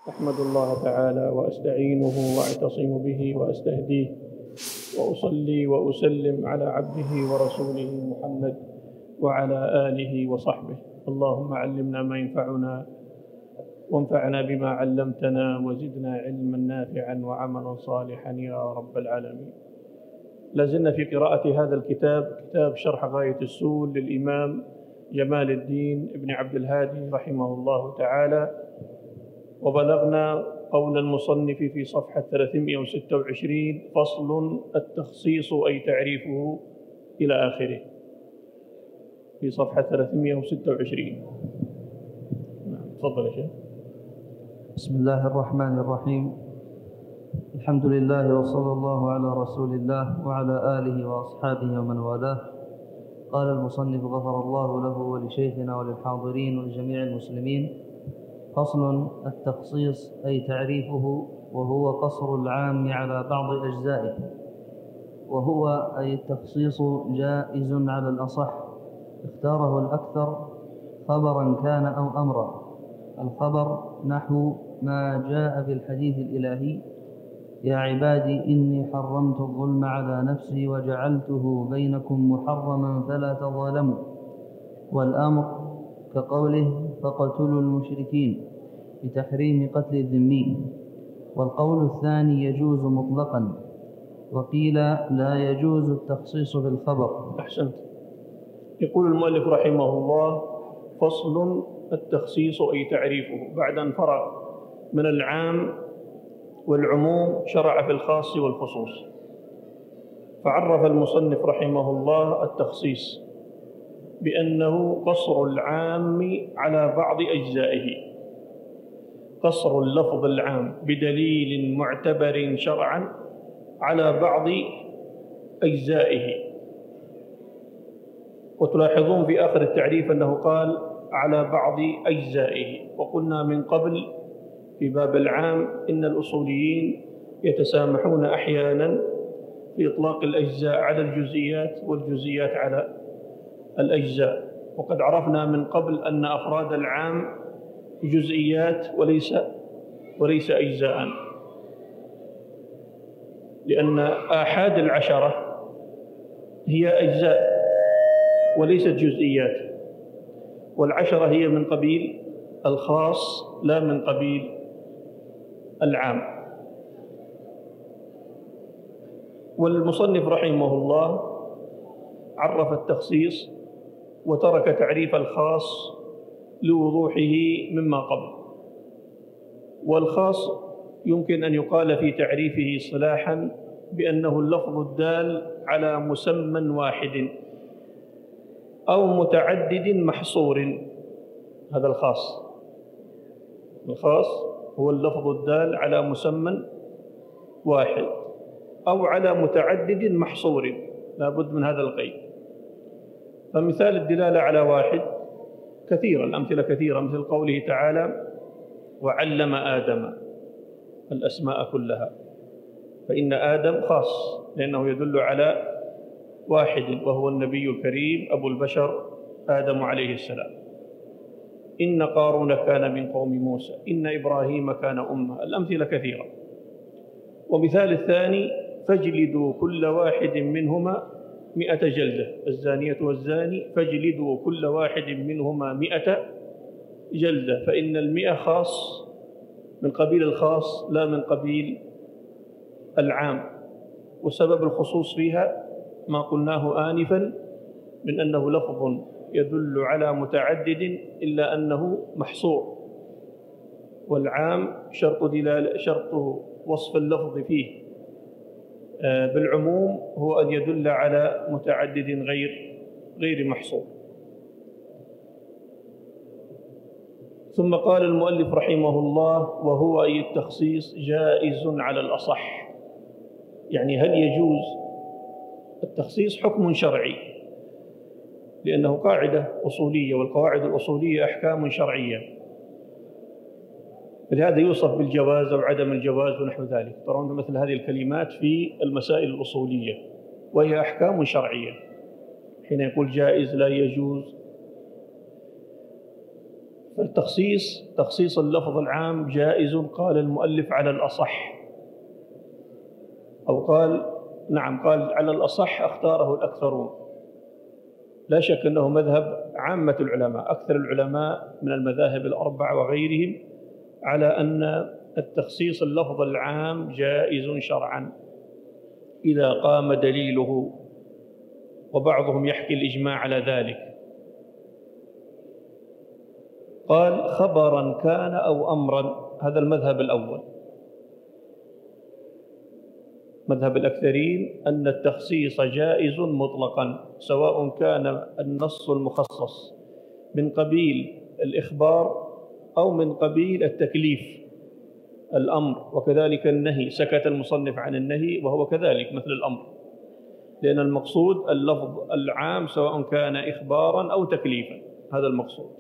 أحمد الله تعالى وأستعينه وأعتصم به وأستهديه وأصلي وأسلم على عبده ورسوله محمد وعلى آله وصحبه. اللهم علمنا ما ينفعنا وانفعنا بما علمتنا وزدنا علما نافعا وعملا صالحا يا رب العالمين. لازلنا في قراءة هذا الكتاب، كتاب شرح غاية السول للإمام جمال الدين ابن عبد الهادي رحمه الله تعالى، وبلغنا قول المصنف في صفحة 326: فصل التخصيص أي تعريفه إلى آخره، في صفحة 326. تفضل يا شيخ. بسم الله الرحمن الرحيم. الحمد لله وصلى الله على رسول الله وعلى آله وأصحابه ومن والاه. قال المصنف غفر الله له ولشيخنا وللحاضرين ولجميع المسلمين: فصل التخصيص أي تعريفه، وهو قصر العام على بعض أجزائه. وهو أي التخصيص جائز على الأصح، اختاره الأكثر خبرا كان أو أمرا. الخبر نحو ما جاء في الحديث الإلهي: يا عبادي إني حرمت الظلم على نفسي وجعلته بينكم محرما فلا تظالموا. والأمر كقوله: فقتلوا المشركين، بتحريم قتل الذمي. والقول الثاني يجوز مطلقا، وقيل لا يجوز التخصيص بالخبر. أحسنت. يقول المؤلف رحمه الله: فصل التخصيص أي تعريفه. بعد أن فرغ من العام والعموم شرع في الخاص والخصوص، فعرف المصنف رحمه الله التخصيص بأنه قصر العام على بعض أجزائه، قصر اللفظ العام بدليل معتبر شرعا على بعض أجزائه. وتلاحظون في آخر التعريف أنه قال على بعض أجزائه. وقلنا من قبل في باب العام إن الأصوليين يتسامحون أحيانا في إطلاق الأجزاء على الجزئيات والجزئيات على الأجزاء. وقد عرفنا من قبل أن أفراد العام جزئيات وليس أجزاء، لأن آحاد العشرة هي أجزاء وليست جزئيات، والعشرة هي من قبيل الخاص لا من قبيل العام. والمصنف رحمه الله عرف التخصيص وترك تعريف الخاص لوضوحه مما قبل. والخاص يمكن أن يقال في تعريفه اصطلاحا بأنه اللفظ الدال على مسمى واحد أو متعدد محصور. هذا الخاص. الخاص هو اللفظ الدال على مسمى واحد أو على متعدد محصور، لا بد من هذا القيد. فمثال الدلالة على واحد كثيرة، الأمثلة كثيرة، مثل قوله تعالى: وعلم آدم الأسماء كلها. فإن آدم خاص لأنه يدل على واحد، وهو النبي الكريم أبو البشر آدم عليه السلام. إن قارون كان من قوم موسى، إن إبراهيم كان أمة. الأمثلة كثيرة. ومثال الثاني: فاجلدوا كل واحد منهما 100 جلدة، الزانية والزاني فاجلدوا كل واحد منهما 100 جلدة. فإن 100 خاص من قبيل الخاص لا من قبيل العام. وسبب الخصوص فيها ما قلناه آنفا من أنه لفظ يدل على متعدد إلا أنه محصور، والعام شرط وصف اللفظ فيه بالعموم هو أن يدل على متعدد غير محصور. ثم قال المؤلف رحمه الله: وهو أي التخصيص جائز على الأصح. يعني هل يجوز التخصيص؟ حكم شرعي، لأنه قاعدة أصولية، والقواعد الأصولية أحكام شرعية، فلهذا يوصف بالجواز أو عدم الجواز ونحو ذلك. ترون مثل هذه الكلمات في المسائل الأصولية، وهي أحكام شرعية. حين يقول جائز لا يجوز، تخصيص اللفظ العام جائز، قال المؤلف على الأصح، أو قال نعم قال على الأصح اختاره الأكثرون. لا شك أنه مذهب عامة العلماء، أكثر العلماء من المذاهب الأربع وغيرهم، على أن التخصيص اللفظ العام جائز شرعا إذا قام دليله، وبعضهم يحكي الإجماع على ذلك. قال خبرا كان أو أمرا، هذا المذهب الأول. مذهب الأكثرين أن التخصيص جائز مطلقا، سواء كان النص المخصص من قبيل الإخبار أو من قبيل التكليف، الأمر، وكذلك النهي. سكت المصنف عن النهي وهو كذلك مثل الأمر، لأن المقصود اللفظ العام سواء كان إخبارا أو تكليفا، هذا المقصود.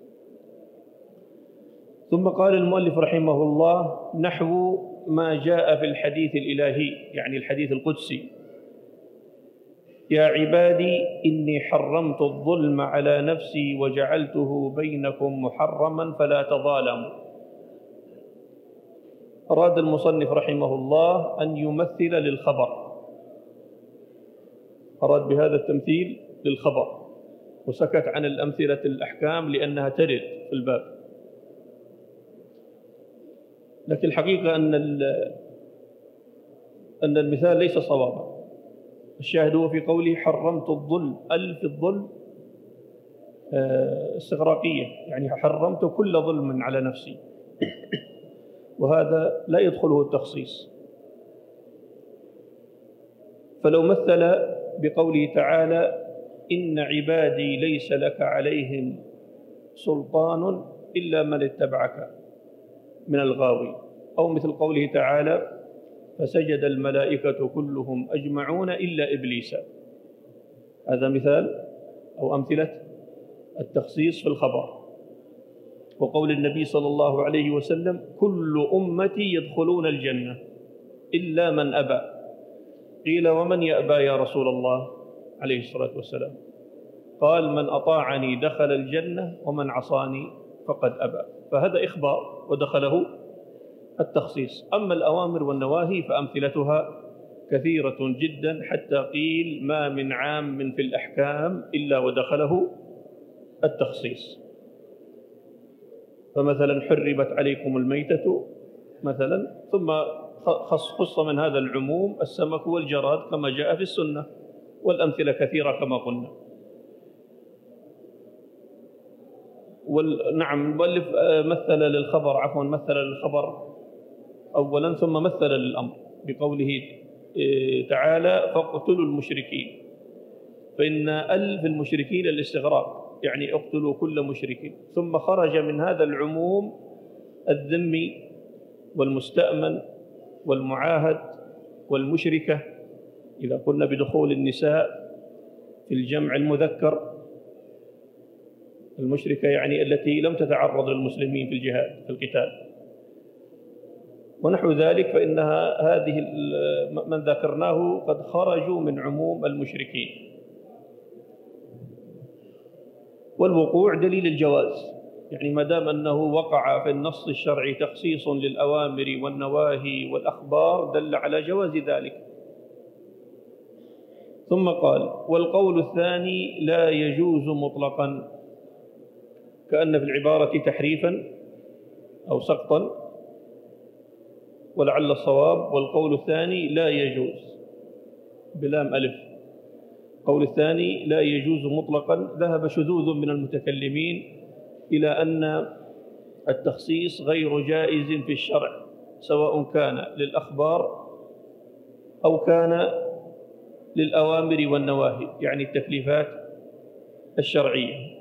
ثم قال المؤلف رحمه الله نحو ما جاء في الحديث الإلهي، يعني الحديث القدسي: يا عبادي إني حرمت الظلم على نفسي وجعلته بينكم محرما فلا تظالموا. أراد المصنف رحمه الله أن يمثل للخبر، أراد بهذا التمثيل للخبر، وسكت عن الأمثلة الأحكام لأنها ترد في الباب. لكن الحقيقة أن المثال ليس صوابا. الشاهد هو في قوله حرمت الظلم، ألف الظلم استغراقية، يعني حرمت كل ظلم على نفسي، وهذا لا يدخله التخصيص. فلو مثل بقوله تعالى إن عبادي ليس لك عليهم سلطان إلا من اتبعك من الغاوي، أو مثل قوله تعالى فسجد الملائكة كلهم أجمعون إلا إبليس. هذا مثال أو أمثلة التخصيص في الخبر. وقول النبي صلى الله عليه وسلم كل أمتي يدخلون الجنة إلا من أبى. قيل ومن يأبى يا رسول الله عليه الصلاة والسلام؟ قال من أطاعني دخل الجنة ومن عصاني فقد أبى. فهذا إخبار ودخله التخصيص. أما الأوامر والنواهي فأمثلتها كثيرة جدا، حتى قيل ما من عام في الأحكام إلا ودخله التخصيص. فمثلا حرمت عليكم الميتة مثلا، ثم خص من هذا العموم السمك والجراد كما جاء في السنة، والأمثلة كثيرة كما قلنا. نعم المؤلف مثل للخبر أولا، ثم مثل للأمر بقوله تعالى فاقتلوا المشركين، فإن ألف المشركين الاستغراق، يعني اقتلوا كل مشرك. ثم خرج من هذا العموم الذمي والمستأمن والمعاهد والمشركة، إذا قلنا بدخول النساء في الجمع المذكر، المشركة يعني التي لم تتعرض للمسلمين في الجهاد في القتال ونحو ذلك، فإنها هذه من ذكرناه قد خرجوا من عموم المشركين. والوقوع دليل الجواز، يعني ما دام أنه وقع في النص الشرعي تخصيص للأوامر والنواهي والأخبار دل على جواز ذلك. ثم قال والقول الثاني لا يجوز مطلقا، كأن في العبارة تحريفا أو سقطا، ولعل الصواب والقول الثاني لا يجوز بلام ألف. القول الثاني لا يجوز مطلقا. ذهب شذوذ من المتكلمين إلى أن التخصيص غير جائز في الشرع، سواء كان للأخبار أو كان للأوامر والنواهي، يعني التكليفات الشرعية.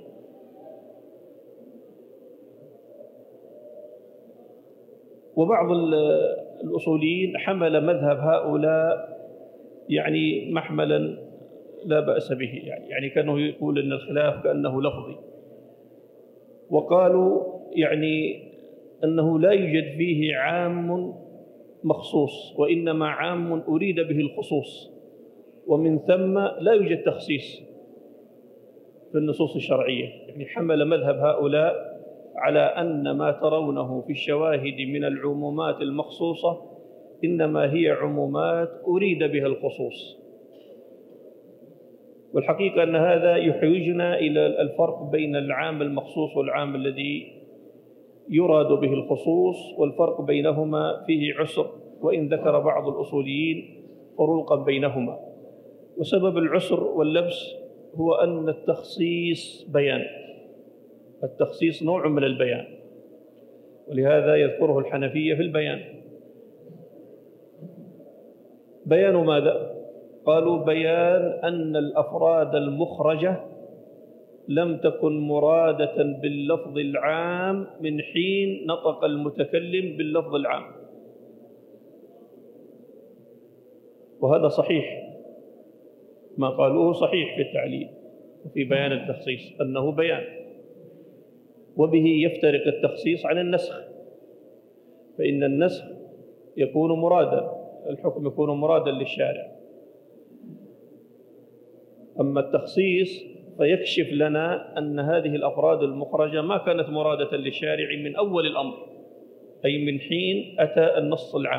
وبعض الأصوليين حمل مذهب هؤلاء يعني محملا لا بأس به، يعني كانه يقول أن الخلاف كأنه لفظي، وقالوا يعني أنه لا يوجد فيه عام مخصوص، وإنما عام أريد به الخصوص، ومن ثم لا يوجد تخصيص في النصوص الشرعية. يعني حمل مذهب هؤلاء على أن ما ترونه في الشواهد من العمومات المخصوصة إنما هي عمومات أريد بها الخصوص. والحقيقة أن هذا يحوجنا إلى الفرق بين العام المخصوص والعام الذي يراد به الخصوص، والفرق بينهما فيه عسر، وإن ذكر بعض الأصوليين فروقا بينهما. وسبب العسر واللبس هو أن التخصيص بيان، التخصيص نوع من البيان، ولهذا يذكره الحنفية في البيان. بيان ماذا؟ قالوا بيان أن الأفراد المخرجة لم تكن مرادة باللفظ العام من حين نطق المتكلم باللفظ العام. وهذا صحيح، ما قالوه صحيح في التعليل وفي بيان التخصيص أنه بيان، وبه يفترق التخصيص عن النسخ، فإن النسخ يكون مرادا، الحكم يكون مرادا للشارع، أما التخصيص فيكشف لنا أن هذه الأفراد المخرجة ما كانت مرادة للشارع من أول الأمر، أي من حين أتى النص العام.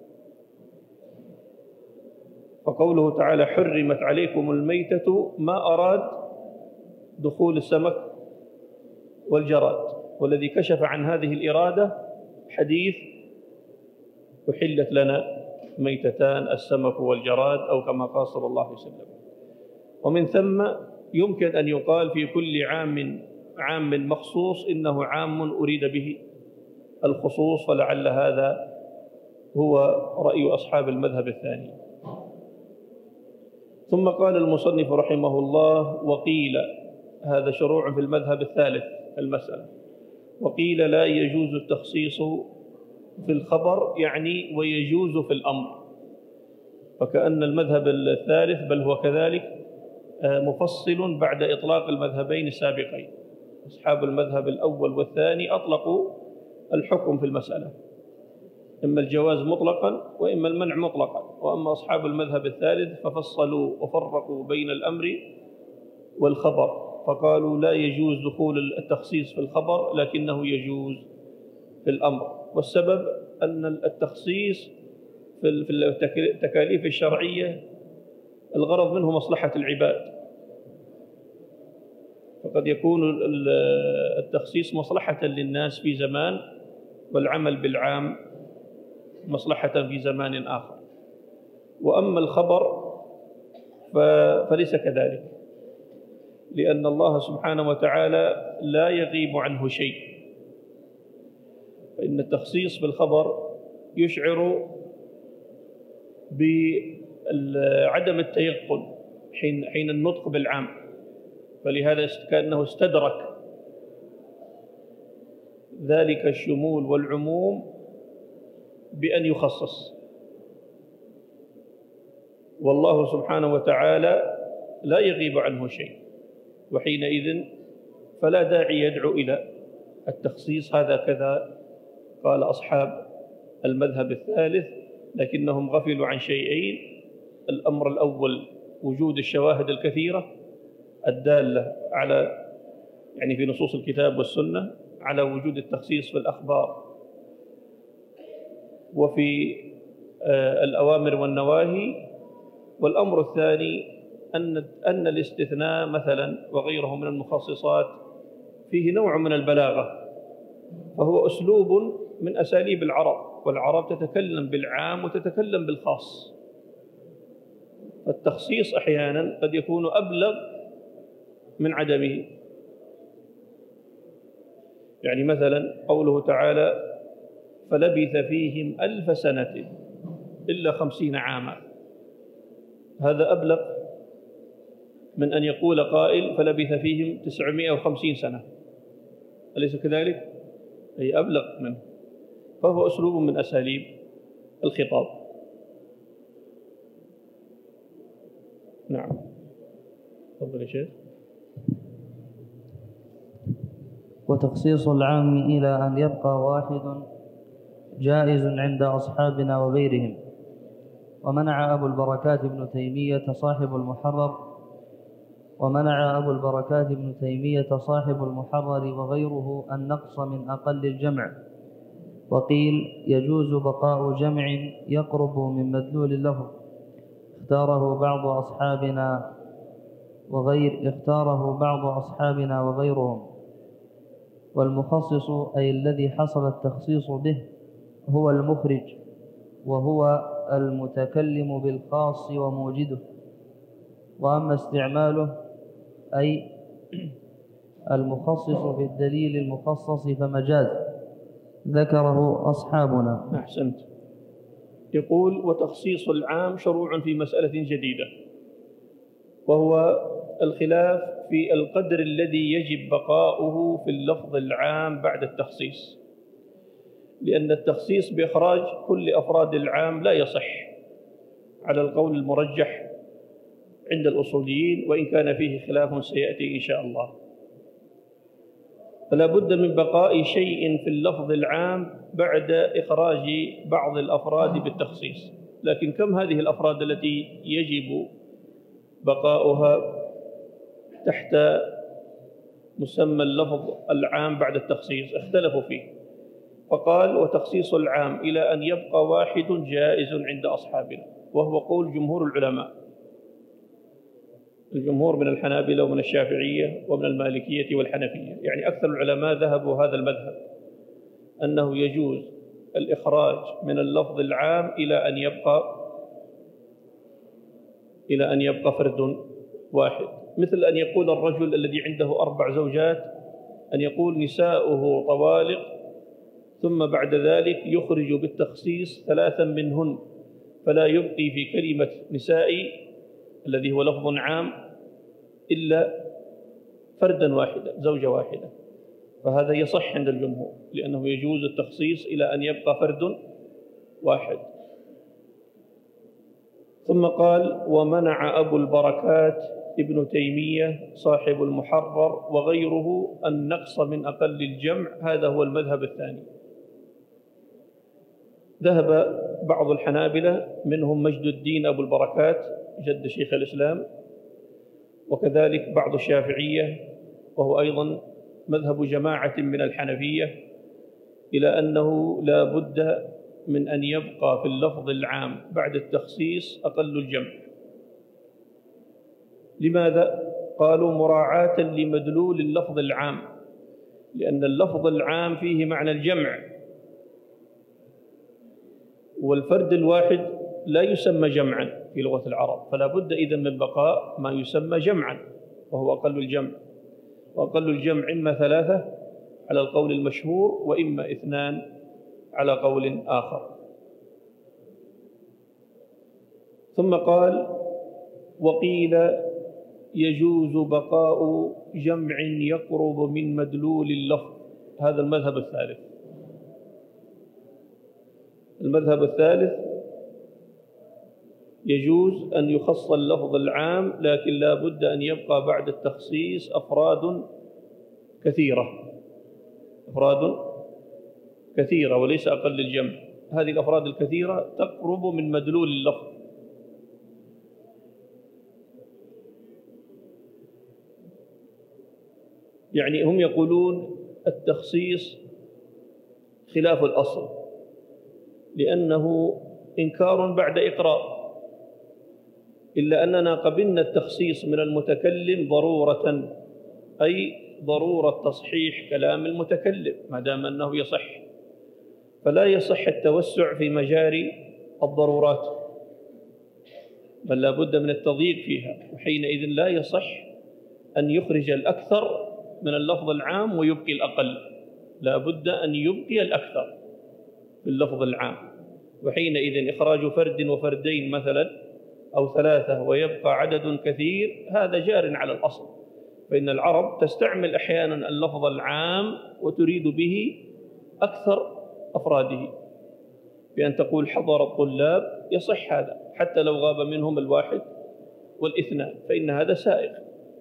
فقوله تعالى حرمت عليكم الميتة ما أراد دخول السمك والجراد، والذي كشف عن هذه الإرادة حديث أحلت لنا ميتتان السمك والجراد، أو كما قال صلى الله عليه وسلم. ومن ثم يمكن أن يقال في كل عام مخصوص إنه عام أريد به الخصوص، فلعل هذا هو رأي أصحاب المذهب الثاني. ثم قال المصنف رحمه الله وقيل، هذا شروع في المذهب الثالث المسألة، وقيل لا يجوز التخصيص في الخبر، يعني ويجوز في الأمر، فكأن المذهب الثالث بل هو كذلك مفصل بعد إطلاق المذهبين السابقين. أصحاب المذهب الأول والثاني أطلقوا الحكم في المسألة، إما الجواز مطلقا وإما المنع مطلقا، وأما أصحاب المذهب الثالث ففصلوا وفرقوا بين الأمر والخبر، فقالوا لا يجوز دخول التخصيص في الخبر لكنه يجوز في الأمر. والسبب أن التخصيص في التكاليف الشرعية الغرض منه مصلحة العباد، فقد يكون التخصيص مصلحة للناس في زمان، والعمل بالعام مصلحة في زمان آخر. وأما الخبر فليس كذلك، لأن الله سبحانه وتعالى لا يغيب عنه شيء، فإن التخصيص بالخبر يشعر بعدم التيقن حين النطق بالعام، فلهذا كأنه استدرك ذلك الشمول والعموم بأن يخصص، والله سبحانه وتعالى لا يغيب عنه شيء، وحينئذ فلا داعي يدعو إلى التخصيص. هذا كذا قال أصحاب المذهب الثالث، لكنهم غفلوا عن شيئين: الأمر الأول وجود الشواهد الكثيرة الدالة على يعني في نصوص الكتاب والسنة على وجود التخصيص في الأخبار وفي الأوامر والنواهي. والأمر الثاني أن الاستثناء مثلا وغيره من المخصصات فيه نوع من البلاغة، فهو أسلوب من أساليب العرب، والعرب تتكلم بالعام وتتكلم بالخاص، فالتخصيص أحيانا قد يكون أبلغ من عدمه. يعني مثلا قوله تعالى فلبث فيهم 1000 سنة إلا 50 عاما، هذا أبلغ من أن يقول قائل فلبث فيهم 950 سنة، أليس كذلك؟ أي أبلغ منه، فهو أسلوب من أساليب الخطاب. نعم، تفضل يا شيخ. وتخصيص العام إلى أن يبقى واحد جائز عند أصحابنا وغيرهم. ومنع أبو البركات ابن تيمية صاحب المحرر ومنع أبو البركات ابن تيمية صاحب المحرر وغيره النقص من أقل الجمع. وقيل يجوز بقاء جمع يقرب من مدلول اللفظ اختاره بعض أصحابنا وغيرهم. والمخصص أي الذي حصل التخصيص به هو المخرج، وهو المتكلم بالخاص وموجده. وأما استعماله أي المخصص في الدليل المخصص فمجاز ذكره أصحابنا. أحسنت. يقول: وتخصيص العام شروع في مسألة جديدة، وهو الخلاف في القدر الذي يجب بقاؤه في اللفظ العام بعد التخصيص، لأن التخصيص بإخراج كل أفراد العام لا يصح على القول المرجح عند الأصوليين، وإن كان فيه خلاف سيأتي إن شاء الله. فلا بد من بقاء شيء في اللفظ العام بعد إخراج بعض الأفراد بالتخصيص. لكن كم هذه الأفراد التي يجب بقاؤها تحت مسمى اللفظ العام بعد التخصيص؟ اختلفوا فيه، فقال: وتخصيص العام إلى أن يبقى واحد جائز عند أصحابنا، وهو قول جمهور العلماء، الجمهور من الحنابلة ومن الشافعية ومن المالكية والحنفية. يعني أكثر العلماء ذهبوا هذا المذهب، أنه يجوز الإخراج من اللفظ العام إلى أن يبقى فرد واحد، مثل أن يقول الرجل الذي عنده 4 زوجات أن يقول نساؤه طوالق، ثم بعد ذلك يخرج بالتخصيص 3 منهن، فلا يبقي في كلمة نسائي الذي هو لفظ عام إلا فردا واحدا، زوجة واحدة. فهذا يصح عند الجمهور، لأنه يجوز التخصيص إلى أن يبقى فرد واحد. ثم قال: ومنع أبو البركات ابن تيمية صاحب المحرر وغيره النقص من أقل الجمع. هذا هو المذهب الثاني. ذهب بعض الحنابلة منهم مجد الدين أبو البركات جد شيخ الإسلام، وكذلك بعض الشافعية، وهو أيضا مذهب جماعة من الحنفية، إلى أنه لا بد من أن يبقى في اللفظ العام بعد التخصيص أقل الجمع. لماذا؟ قالوا: مراعاة لمدلول اللفظ العام، لأن اللفظ العام فيه معنى الجمع، والفرد الواحد لا يسمى جمعا في لغة العرب، فلا بد إذن من بقاء ما يسمى جمعا وهو أقل الجمع. وأقل الجمع إما 3 على القول المشهور، وإما 2 على قول آخر. ثم قال: وقيل يجوز بقاء جمع يقرب من مدلول اللفظ. هذا المذهب الثالث. المذهب الثالث يجوز أن يخص اللفظ العام، لكن لا بد أن يبقى بعد التخصيص أفراد كثيرة وليس أقل الجمع. هذه الأفراد الكثيرة تقرب من مدلول اللفظ. يعني هم يقولون التخصيص خلاف الأصل، لأنه إنكار بعد إقرار، إلا أننا قبلنا التخصيص من المتكلم ضرورة، أي ضرورة تصحيح كلام المتكلم ما دام أنه يصح، فلا يصح التوسع في مجاري الضرورات، بل لا بد من التضييق فيها. وحينئذ لا يصح أن يخرج الأكثر من اللفظ العام ويبقي الأقل، لا بد أن يبقي الأكثر في اللفظ العام. وحينئذ إخراج فرد وفردين مثلا أو 3 ويبقى عدد كثير، هذا جار على الأصل. فإن العرب تستعمل أحيانا اللفظ العام وتريد به أكثر أفراده، بأن تقول حضر الطلاب، يصح هذا حتى لو غاب منهم 1 و2، فإن هذا سائغ.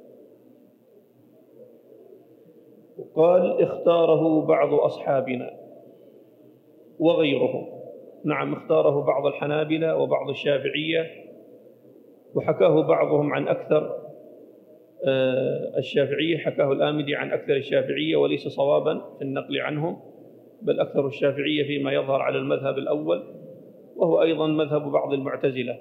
وقال: اختاره بعض أصحابنا وغيرهم. نعم، اختاره بعض الحنابلة وبعض الشافعية، وحكاه بعضهم عن أكثر الشافعية حكاه الآمدي عن أكثر الشافعية وليس صوابا في النقل عنهم، بل أكثر الشافعية فيما يظهر على المذهب الأول، وهو أيضا مذهب بعض المعتزلة.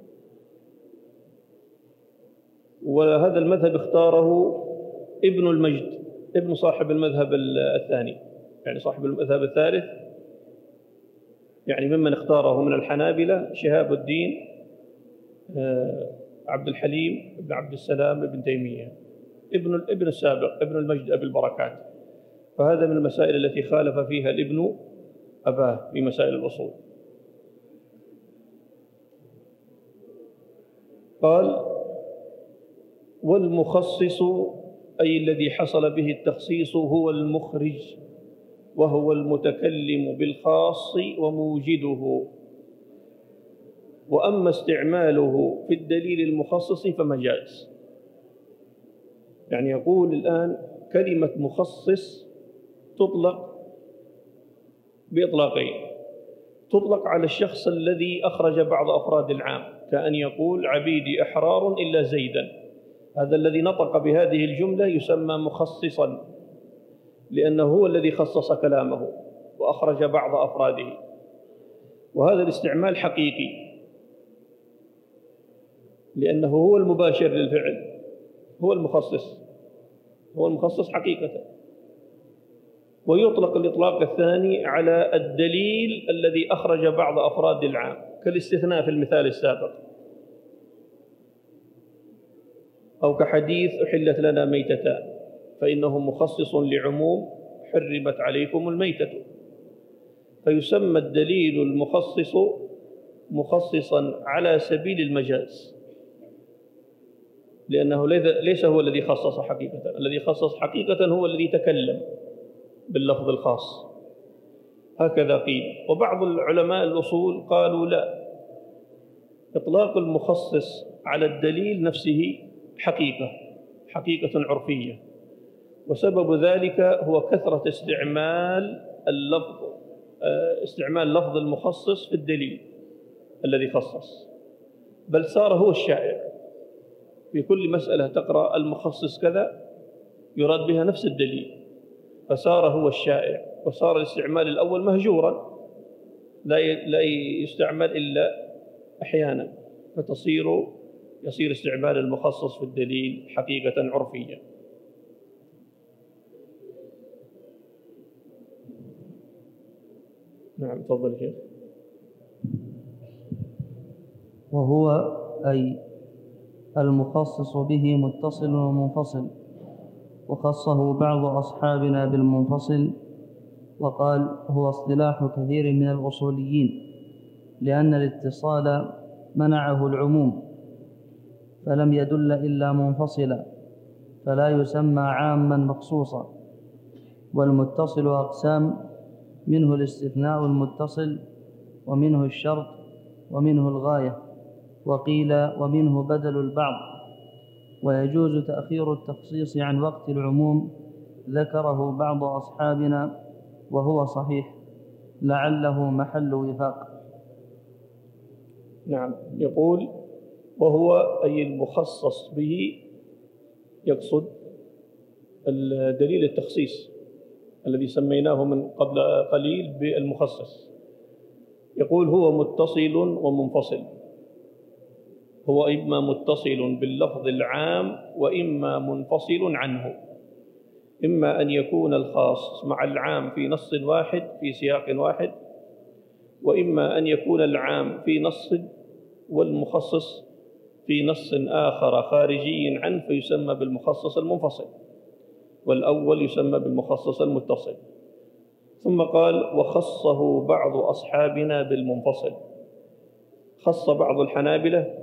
وهذا المذهب اختاره ابن المجد، ابن صاحب المذهب الثاني، يعني صاحب المذهب الثالث، يعني ممن اختاره من الحنابلة شهاب الدين عبد الحليم بن عبد السلام بن تيمية، ابن السابق، ابن المجد أبي البركات. فهذا من المسائل التي خالف فيها الابن أباه في مسائل الأصول. قال: والمخصص أي الذي حصل به التخصيص هو المخرج، وهو المتكلم بالخاص وموجده. وأما استعماله في الدليل المخصص فمجاز. يعني يقول الآن كلمة مخصص تطلق بإطلاقين: تطلق على الشخص الذي أخرج بعض أفراد العام، كأن يقول عبيدي أحرار إلا زيدا، هذا الذي نطق بهذه الجملة يسمى مخصصا، لأنه هو الذي خصص كلامه وأخرج بعض أفراده. وهذا الاستعمال حقيقي، لأنه هو المباشر للفعل، هو المخصص، هو المخصص حقيقة. ويطلق الإطلاق الثاني على الدليل الذي أخرج بعض أفراد العام، كالاستثناء في المثال السابق، أو كحديث أحلت لنا ميتتان، فإنه مخصص لعموم حرمت عليكم الميتة. فيسمى الدليل المخصص مخصصا على سبيل المجاز، لأنه ليس هو الذي خصص حقيقة، الذي خصص حقيقة هو الذي تكلم باللفظ الخاص. هكذا قيل. وبعض العلماء الأصول قالوا لا، إطلاق المخصص على الدليل نفسه حقيقة عرفية، وسبب ذلك هو كثرة استعمال لفظ المخصص في الدليل الذي خصص، بل صار هو الشائع في كل مسألة تقرأ المخصص كذا يراد بها نفس الدليل، فصار هو الشائع، وصار الاستعمال الأول مهجورا لا يستعمل إلا أحيانا، يصير استعمال المخصص في الدليل حقيقة عرفية. نعم، تفضل شيخ. وهو أي المخصص به متصل ومنفصل، وخصه بعض أصحابنا بالمنفصل، وقال هو اصطلاح كثير من الأصوليين، لأن الاتصال منعه العموم فلم يدل إلا منفصلا، فلا يسمى عاما مخصوصا. والمتصل أقسام: منه الاستثناء المتصل، ومنه الشرط، ومنه الغاية، وقيل ومنه بدل البعض. ويجوز تأخير التخصيص عن وقت العموم، ذكره بعض أصحابنا وهو صحيح، لعله محل وفاق. نعم، يقول وهو أي المخصص به، يقصد الدليل التخصيص الذي سميناه من قبل قليل بالمخصص. يقول هو متصل ومنفصل، هو إما متصل باللفظ العام وإما منفصل عنه، إما أن يكون الخاص مع العام في نص واحد في سياق واحد، وإما أن يكون العام في نص والمخصص في نص آخر خارجي عنه فيسمى بالمخصص المنفصل، والأول يسمى بالمخصص المتصل. ثم قال وخصه بعض أصحابنا بالمنفصل. خص بعض الحنابلة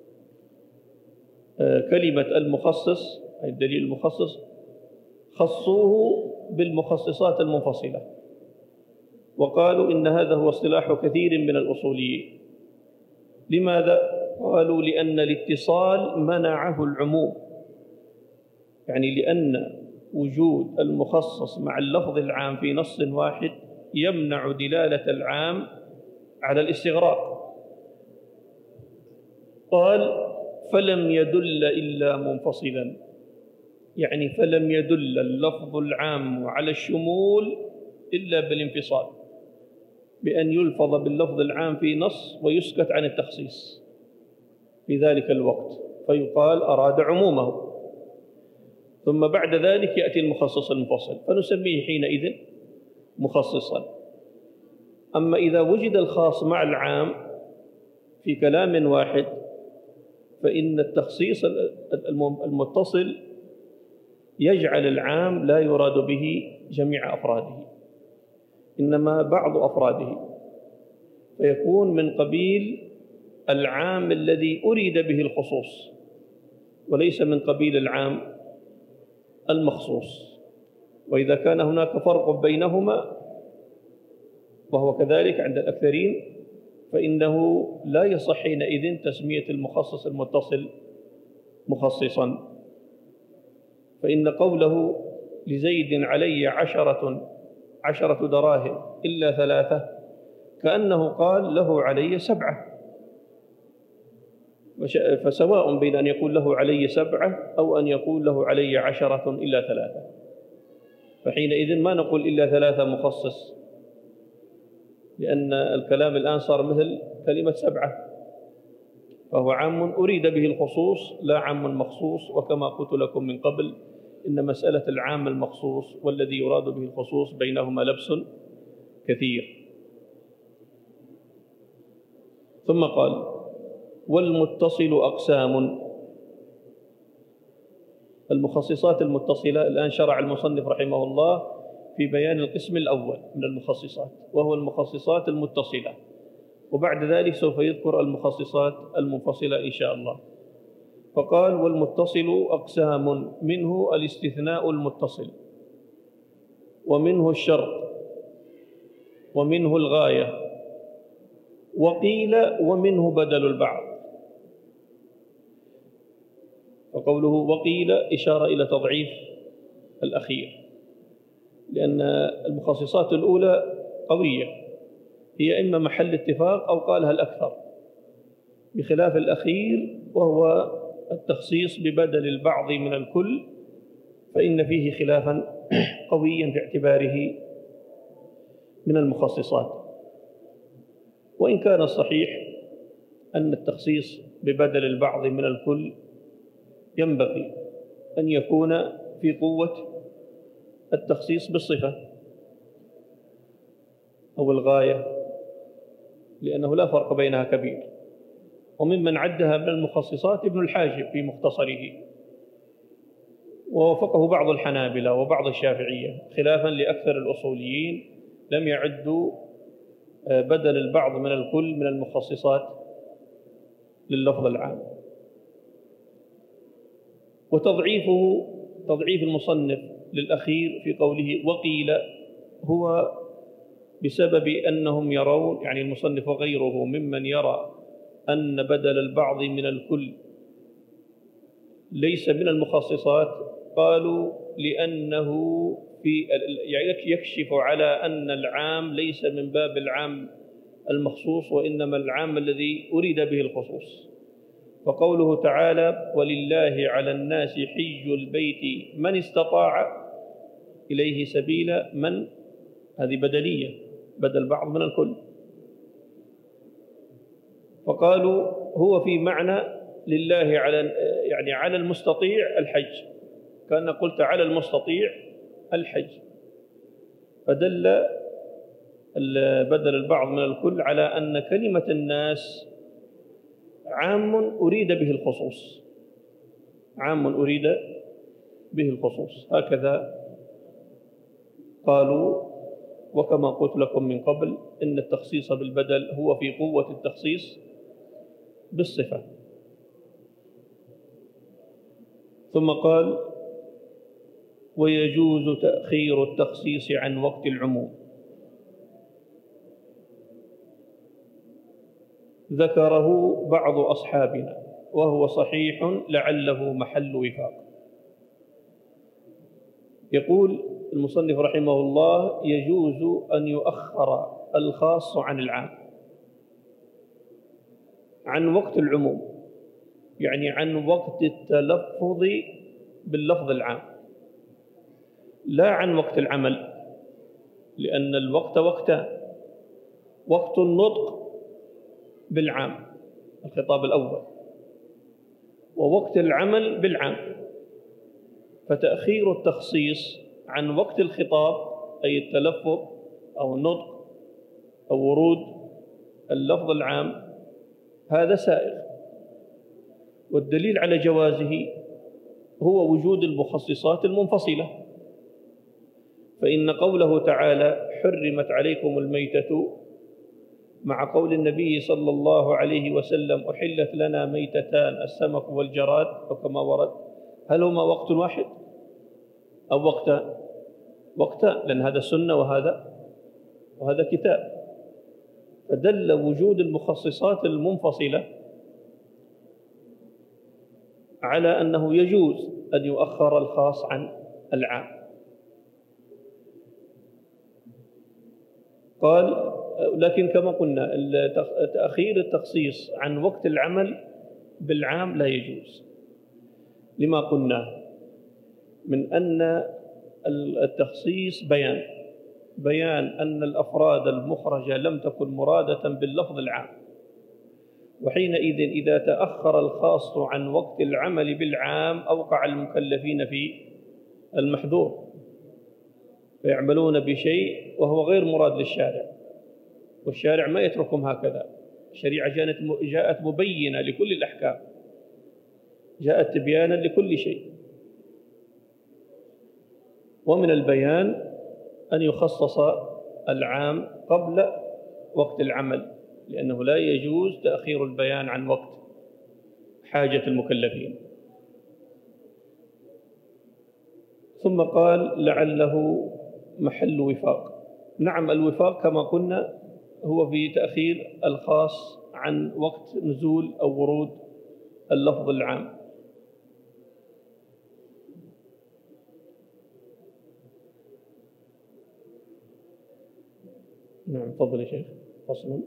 كلمة المخصص أي الدليل المخصص، خصوه بالمخصصات المنفصلة، وقالوا إن هذا هو اصطلاح كثير من الأصوليين. لماذا؟ قالوا لأن الاتصال منعه العموم، يعني لأن وجود المخصص مع اللفظ العام في نص واحد يمنع دلالة العام على الاستغراق. قال فلم يدل إلا منفصلا، يعني فلم يدل اللفظ العام على الشمول إلا بالانفصال، بأن يلفظ باللفظ العام في نص ويسكت عن التخصيص في ذلك الوقت، فيقال أراد عمومه، ثم بعد ذلك يأتي المخصص المفصل فنسميه حينئذ مخصصا. أما إذا وجد الخاص مع العام في كلام واحد فإن التخصيص المتصل يجعل العام لا يراد به جميع أفراده، إنما بعض أفراده، فيكون من قبيل العام الذي أريد به الخصوص وليس من قبيل العام المخصوص. وإذا كان هناك فرق بينهما وهو كذلك عند الأكثرين فإنه لا يصح حينئذ تسمية المخصص المتصل مخصصا. فإن قوله لزيد علي 10 دراهم إلا 3 كأنه قال له علي 7، فسواء بين أن يقول له علي 7 أو أن يقول له علي 10 إلا 3، فحينئذ ما نقول إلا 3 مخصص، لأن الكلام الآن صار مثل كلمة 7، فهو عام أريد به الخصوص لا عام مخصوص. وكما قلت لكم من قبل إن مسألة العام المخصوص والذي يراد به الخصوص بينهما لبس كثير. ثم قال والمتصل أقسام. المخصصات المتصلة الآن شرع المصنف رحمه الله في بيان القسم الأول من المخصصات وهو المخصصات المتصلة، وبعد ذلك سوف يذكر المخصصات المنفصلة إن شاء الله. فقال والمتصل أقسام، منه الاستثناء المتصل، ومنه الشرط، ومنه الغاية، وقيل ومنه بدل البعض. وقوله وقيل إشارة إلى تضعيف الأخير، لأن المخصصات الأولى قوية هي إما محل اتفاق أو قالها الأكثر، بخلاف الأخير وهو التخصيص ببدل البعض من الكل، فإن فيه خلافا قويا في اعتباره من المخصصات. وإن كان الصحيح أن التخصيص ببدل البعض من الكل ينبغي أن يكون في قوة التخصيص بالصفة أو الغاية، لأنه لا فرق بينها كبير. وممن عدها من المخصصات ابن الحاجب في مختصره، ووافقه بعض الحنابلة وبعض الشافعية، خلافا لأكثر الأصوليين لم يعدوا بدل البعض من الكل من المخصصات لللفظ العام. وتضعيفه تضعيف المصنف للأخير في قوله وقيل هو بسبب أنهم يرون، يعني المصنف وغيره ممن يرى أن بدل البعض من الكل ليس من المخصصات، قالوا لأنه يكشف على أن العام ليس من باب العام المخصوص وإنما العام الذي أريد به الخصوص. فقوله تعالى ولله على الناس حج البيت من استطاع إليه سبيلا، من هذه بدلية بدل بعض من الكل، فقالوا هو في معنى لله على، يعني على المستطيع الحج، كأن قلت على المستطيع الحج، فدل بدل البعض من الكل على أن كلمة الناس عام أريد به الخصوص، عام أريد به الخصوص، هكذا قالوا. وكما قلت لكم من قبل إن التخصيص بالبدل هو في قوة التخصيص بالصفة. ثم قال ويجوز تأخير التخصيص عن وقت العموم. ذكره بعض أصحابنا وهو صحيح لعله محل وفاق. يقول المصنف رحمه الله يجوز أن يؤخر الخاص عن العام عن وقت العموم، يعني عن وقت التلفظ باللفظ العام، لا عن وقت العمل، لأن الوقت وقتان: وقت النطق بالعام الخطاب الأول، ووقت العمل بالعام. فتأخير التخصيص عن وقت الخطاب أي التلفظ أو النطق أو ورود اللفظ العام هذا سائغ، والدليل على جوازه هو وجود المخصصات المنفصلة. فإن قوله تعالى: حرمت عليكم الميتة، مع قول النبي صلى الله عليه وسلم: أحلت لنا ميتتان السمك والجراد، أو كما ورد، هل هما وقت واحد أو وقتان؟ وقتان، لأن هذا سنة وهذا كتاب. فدل وجود المخصصات المنفصلة على أنه يجوز أن يؤخر الخاص عن العام. قال: لكن كما قلنا تأخير التخصيص عن وقت العمل بالعام لا يجوز، لما قلنا من أن التخصيص بيان أن الأفراد المخرجة لم تكن مرادة باللفظ العام، وحينئذ إذا تأخر الخاص عن وقت العمل بالعام أوقع المكلفين في المحظور، فيعملون بشيء وهو غير مراد للشارع، والشارع ما يتركهم هكذا. الشريعة جاءت مبينة لكل الأحكام، جاءت تبيانا لكل شيء. ومن البيان أن يخصص العام قبل وقت العمل، لأنه لا يجوز تأخير البيان عن وقت حاجة المكلفين. ثم قال: لعله محل وفاق. نعم، الوفاق كما قلنا هو في تأخير الخاص عن وقت نزول أو ورود اللفظ العام. نعم، تفضل يا شيخ. فصل.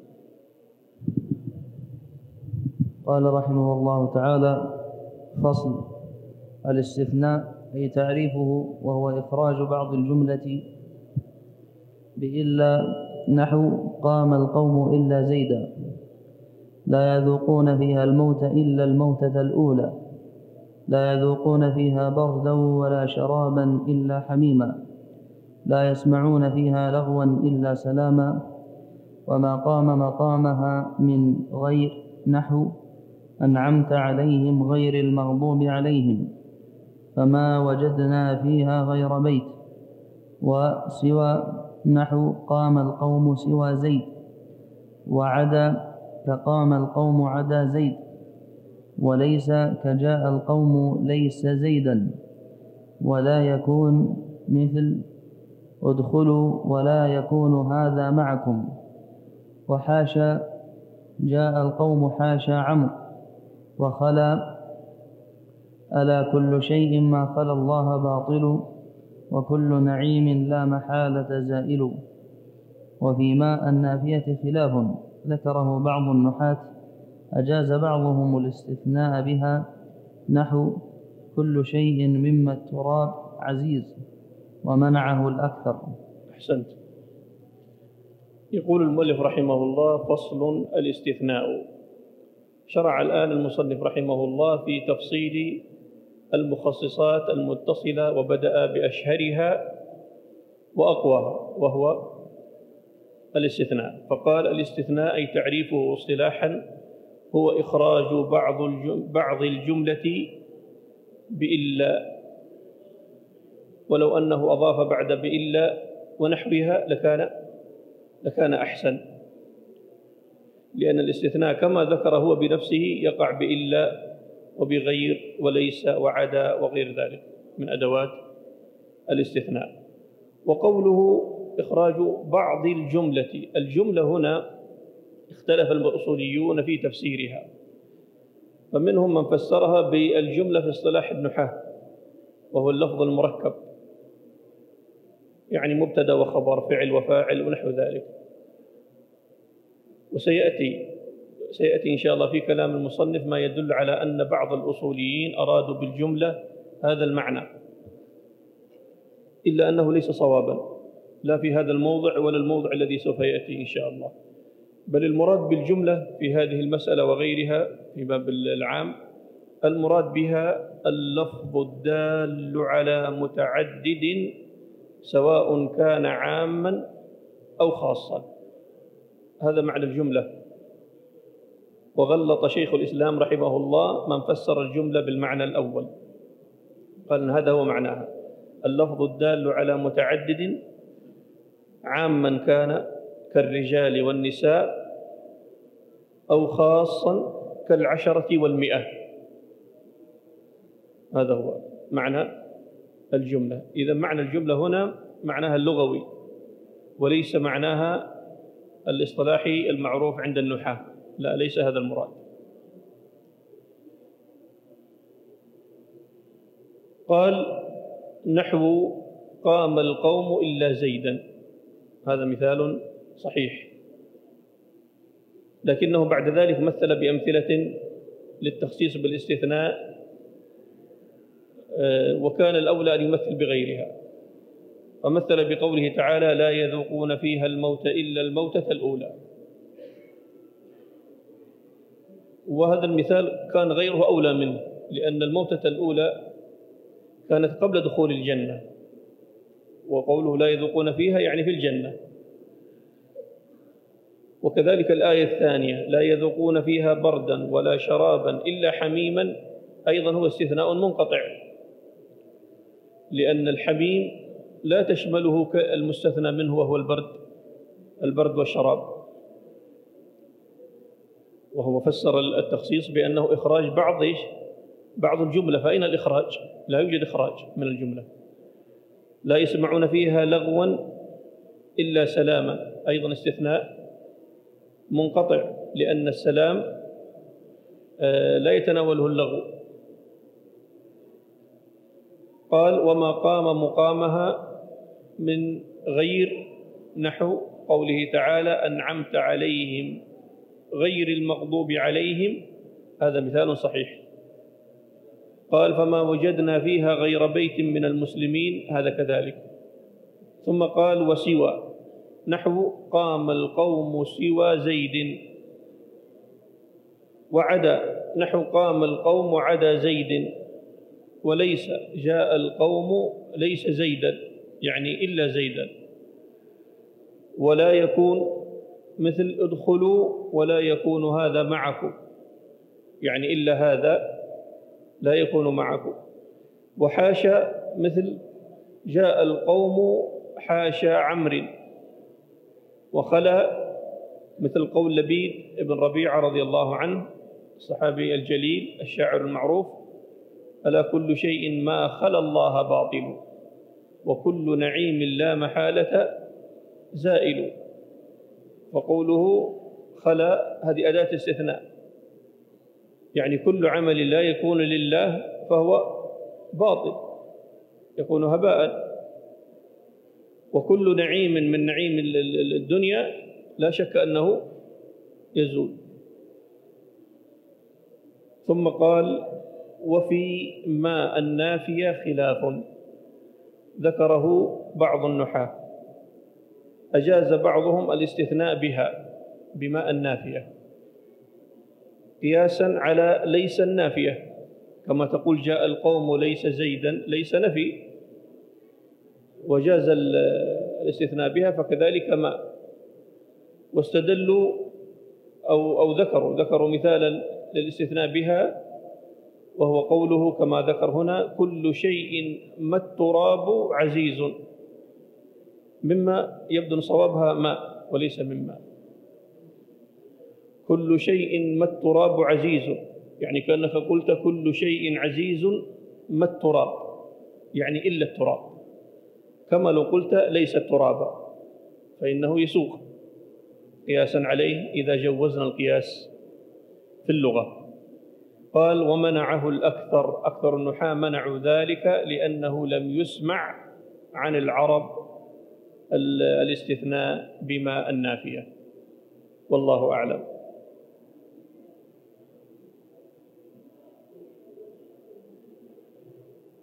قال رحمه الله تعالى: فصل. الاستثناء أي تعريفه، وهو إخراج بعض الجملة بإلا، نحو: قام القوم إلا زيدا، لا يذوقون فيها الموت إلا الموتة الأولى، لا يذوقون فيها بردا ولا شرابا إلا حميما، لا يسمعون فيها لغوا إلا سلاما، وما قام مقامها من غير، نحو: أنعمت عليهم غير المغضوب عليهم، فما وجدنا فيها غير بيت، وسوى، نحو: قام القوم سوى زيد، وعدا كقام القوم عدا زيد، وليس كجاء القوم ليس زيدا، ولا يكون مثل ادخلوا ولا يكون هذا معكم، وحاشا جاء القوم حاشا عمرو، وخلا ألا كل شيء ما خلا الله باطل، وكل نعيم لا محالة زائل. وفي ما النافية خلاف ذكره بعض النحاة، أجاز بعضهم الاستثناء بها، نحو: كل شيء مما التراب عزيز، ومنعه الأكثر. أحسنت. يقول المؤلف رحمه الله: فصل. الاستثناء. شرع الآن المصنف رحمه الله في تفصيل المخصصات المتصلة، وبدأ بأشهرها وأقواها، وهو الاستثناء. فقال: الاستثناء أي تعريفه اصطلاحا هو إخراج بعض الجملة بإلا، ولو أنه أضاف بعد بإلا ونحوها لكان أحسن، لأن الاستثناء كما ذكر هو بنفسه يقع بإلا وبغير وليس وعدا وغير ذلك من أدوات الاستثناء. وقوله إخراج بعض الجملة هنا اختلف الأصوليون في تفسيرها، فمنهم من فسرها بالجملة في اصطلاح النحاة، وهو اللفظ المركب، يعني مبتدأ وخبر، فعل وفاعل ونحو ذلك. وسيأتي إن شاء الله في كلام المصنف ما يدل على أن بعض الأصوليين أرادوا بالجملة هذا المعنى، إلا أنه ليس صوابا لا في هذا الموضع ولا الموضع الذي سوف يأتي إن شاء الله، بل المراد بالجملة في هذه المسألة وغيرها في باب العام المراد بها اللفظ الدال على متعدد سواء كان عاما أو خاصا، هذا معنى الجملة. وغلط شيخ الإسلام رحمه الله من فسر الجملة بالمعنى الأول، قال هذا هو معناها، اللفظ الدال على متعدد عاما كان كالرجال والنساء أو خاصا كالعشرة والمئة، هذا هو معنى الجملة. إذا معنى الجملة هنا معناها اللغوي وليس معناها الاصطلاحي المعروف عند النحاة، لا ليس هذا المراد. قال نحو قام القوم إلا زيدا، هذا مثال صحيح، لكنه بعد ذلك مثل بأمثلة للتخصيص بالاستثناء، وكان الأولى أن يمثل بغيرها، فمثل بقوله تعالى لا يذوقون فيها الموت إلا الموتة الأولى، وهذا المثال كان غيره أولى منه، لأن الموتة الأولى كانت قبل دخول الجنة، وقوله لا يذوقون فيها يعني في الجنة. وكذلك الآية الثانية لا يذوقون فيها بردا ولا شرابا إلا حميما، أيضا هو استثناء منقطع، لأن الحميم لا تشمله المستثنى منه وهو البرد والشراب، وهو فسر التخصيص بأنه إخراج بعض الجملة، فأين الإخراج؟ لا يوجد إخراج من الجملة. لا يسمعون فيها لغوا إلا سلاما، أيضا استثناء منقطع، لأن السلام لا يتناوله اللغو. قال وما قام مقامها من غير نحو قوله تعالى أنعمت عليهم غير المغضوب عليهم، هذا مثال صحيح. قال فما وجدنا فيها غير بيت من المسلمين، هذا كذلك. ثم قال وسوى نحو قام القوم سوى زيد، وعدا نحو قام القوم عدا زيد، وليس جاء القوم ليس زيدا يعني إلا زيدا، ولا يكون مثل ادخلوا ولا يكون هذا معكم يعني إلا هذا لا يكون معكم، وحاشا مثل جاء القوم حاشا عمرو، وخلا مثل قول لبيد بن ربيعة رضي الله عنه الصحابي الجليل الشاعر المعروف ألا كل شيء ما خلا الله باطل وكل نعيم لا محالة زائل، وقوله خلا هذه أداة استثناء، يعني كل عمل لا يكون لله فهو باطل يكون هباء، وكل نعيم من نعيم الدنيا لا شك أنه يزول. ثم قال وفي ما النافية خلاف ذكره بعض النحاة، أجاز بعضهم الاستثناء بها بما النافية قياسا على ليس النافية، كما تقول جاء القوم ليس زيدا ليس نفي، وجاز الاستثناء بها فكذلك ما، واستدلوا أو ذكروا مثالا للاستثناء بها، وهو قوله كما ذكر هنا كل شيء ما التراب عزيز، مما يبدو صوابها ماء وليس مما، كل شيء ما التراب عزيز يعني كأنك قلت كل شيء عزيز ما التراب يعني إلا التراب، كما لو قلت ليس التراب، فإنه يسوق قياسا عليه إذا جوزنا القياس في اللغة. قال ومنعه الأكثر، أكثر النحاة منعوا ذلك لأنه لم يسمع عن العرب الاستثناء بما النافية، والله أعلم.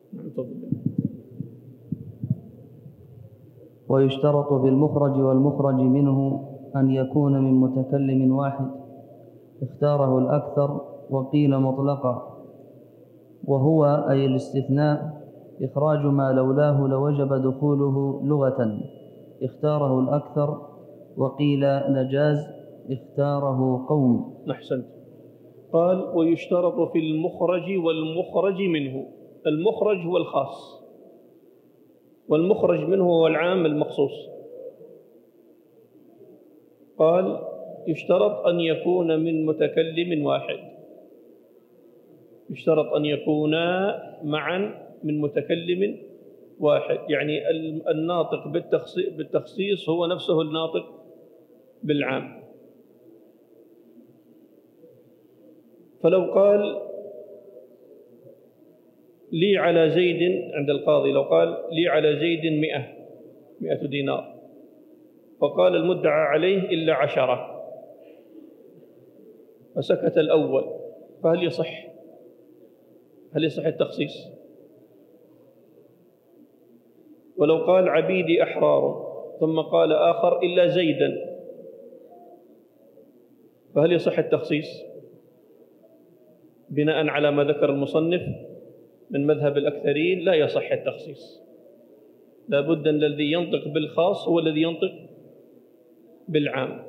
ويشترط في المخرج والمخرج منه أن يكون من متكلم واحد اختاره الأكثر وقيل مطلقا، وهو أي الاستثناء إخراج ما لولاه لوجب دخوله لغة اختاره الأكثر وقيل لجاز اختاره قوم. أحسنت. قال ويشترط في المخرج والمخرج منه. المخرج هو الخاص والمخرج منه هو العام المخصوص. قال يشترط أن يكون من متكلم واحد، يشترط أن يكونا معا من متكلم واحد، يعني الناطق بالتخصيص هو نفسه الناطق بالعام. فلو قال لي على زيد عند القاضي، لو قال لي على زيد 100 دينار، فقال المدعى عليه إلا 10 فسكت الأول، فهل يصح؟ هل يصح التخصيص؟ ولو قال عبيدي أحرار ثم قال آخر إلا زيدا، فهل يصح التخصيص بناء على ما ذكر المصنف من مذهب الأكثرين؟ لا يصح التخصيص، لا بد أن الذي ينطق بالخاص هو الذي ينطق بالعام.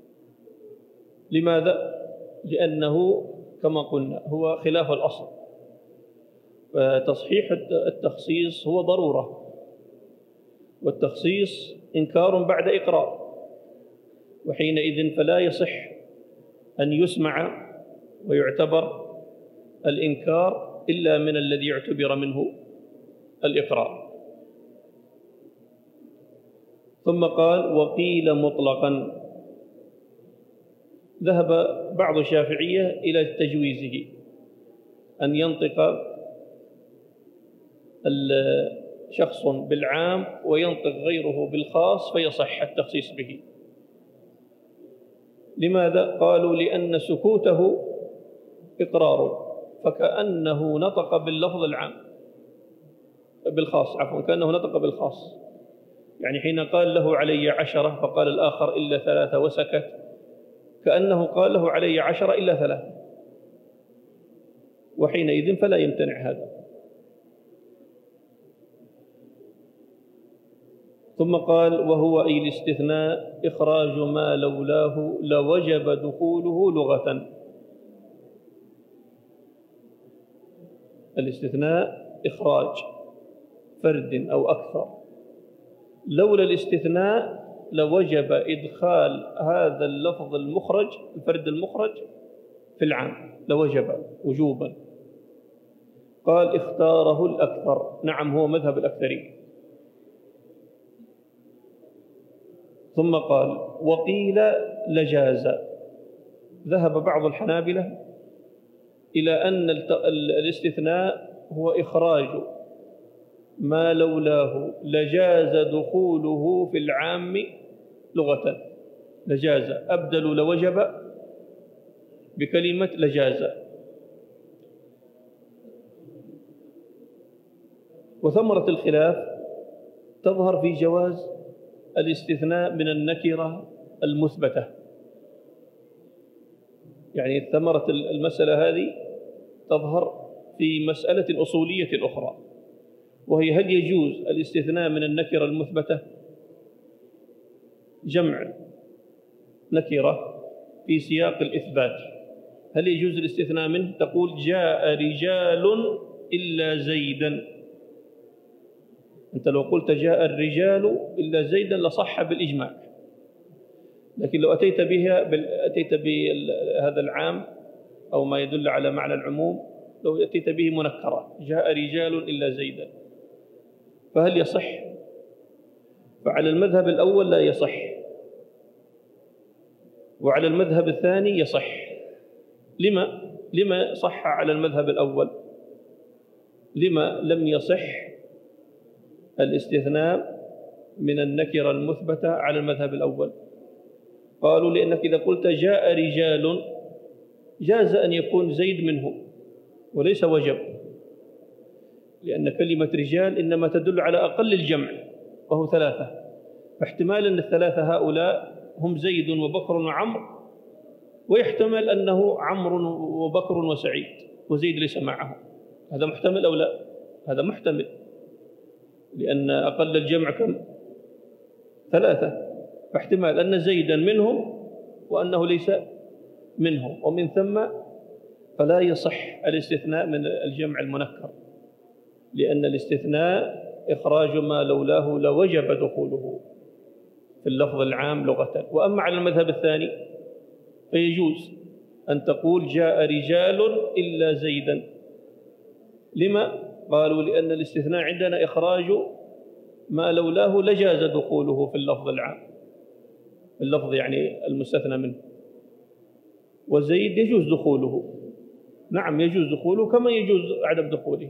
لماذا؟ لأنه كما قلنا هو خلاف الأصل، فتصحيح التخصيص هو ضرورة، والتخصيص إنكار بعد إقرار، وحينئذ فلا يصح أن يسمع ويعتبر الإنكار إلا من الذي اعتبر منه الإقرار. ثم قال وقيل مطلقا. ذهب بعض الشافعية إلى تجويزه، أن ينطق شخص بالعام وينطق غيره بالخاص فيصح التخصيص به. لماذا؟ قالوا لأن سكوته إقرار، فكأنه نطق باللفظ العام بالخاص، عفوا كأنه نطق بالخاص، يعني حين قال له علي 10 فقال الآخر إلا 3 وسكت، كأنه قال له علي 10 إلا 3، وحينئذ فلا يمتنع هذا. ثم قال وهو أي الاستثناء إخراج ما لولاه لوجب دخوله لغة. الاستثناء إخراج فرد أو أكثر، لولا الاستثناء لوجب إدخال هذا اللفظ المخرج الفرد المخرج في العام، لوجب وجوبا. قال اختاره الأكثر، نعم هو مذهب الأكثرين. ثم قال وقيل لجاز. ذهب بعض الحنابلة إلى أن الاستثناء هو إخراج ما لولاه لجاز دخوله في العام لغة. لجاز أبدلوا لوجب بكلمة لجاز. وثمرة الخلاف تظهر في جواز الاستثناء من النكرة المثبتة. يعني ثمرة المسألة هذه تظهر في مسألة أصولية أخرى، وهي هل يجوز الاستثناء من النكرة المثبتة؟ جمع نكرة في سياق الإثبات، هل يجوز الاستثناء منه؟ تقول جاء رجال إلا زيدا، أنت لو قلت جاء الرجال إلا زيدا لصح بالإجماع، لكن لو أتيت بهذا العام أو ما يدل على معنى العموم، لو أتيت به منكرا جاء رجال إلا زيدا، فهل يصح؟ فعلى المذهب الأول لا يصح، وعلى المذهب الثاني يصح. لما صح على المذهب الأول؟ لما لم يصح الاستثناء من النكرة المثبتة على المذهب الأول؟ قالوا لأنك إذا قلت جاء رجال جاز أن يكون زيد منه وليس وجب، لأن كلمة رجال إنما تدل على أقل الجمع وهو ثلاثة، فاحتمال أن الثلاثة هؤلاء هم زيد وبكر وعمرو، ويحتمل أنه عمرو وبكر وسعيد وزيد ليس معه. هذا محتمل أو لا؟ هذا محتمل، لأن أقل الجمع كم؟ ثلاثة، فاحتمال أن زيدا منهم وأنه ليس منهم، ومن ثم فلا يصح الاستثناء من الجمع المنكر، لأن الاستثناء إخراج ما لولاه لوجب دخوله في اللفظ العام لغة. وأما على المذهب الثاني فيجوز أن تقول جاء رجال إلا زيدا. لما؟ قالوا لأن الاستثناء عندنا إخراج ما لولاه لجاز دخوله في اللفظ العام، اللفظ يعني المستثنى منه. وزيد يجوز دخوله، نعم يجوز دخوله كما يجوز عدم دخوله.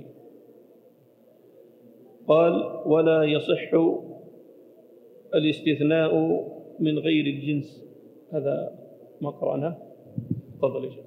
قال ولا يصح الاستثناء من غير الجنس. هذا ما قرأناه. تفضل يا شيخ.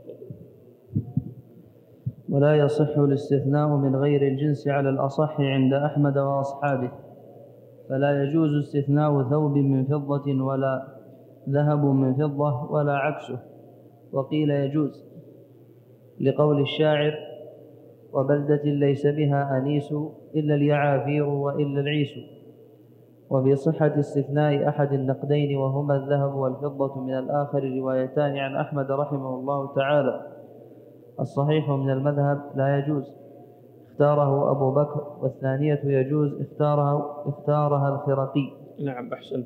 ولا يصح الاستثناء من غير الجنس على الأصح عند أحمد وأصحابه، فلا يجوز استثناء ثوب من فضة ولا ذهب من فضة ولا عكسه. وقيل يجوز لقول الشاعر وبلدة ليس بها أنيس إلا اليعافير وإلا العيس. وفي صحة استثناء أحد النقدين وهما الذهب والفضة من الآخر روايتان عن أحمد رحمه الله تعالى. الصحيح من المذهب لا يجوز، اختاره أبو بكر، والثانية يجوز اختارها الخرقي. نعم أحسنت.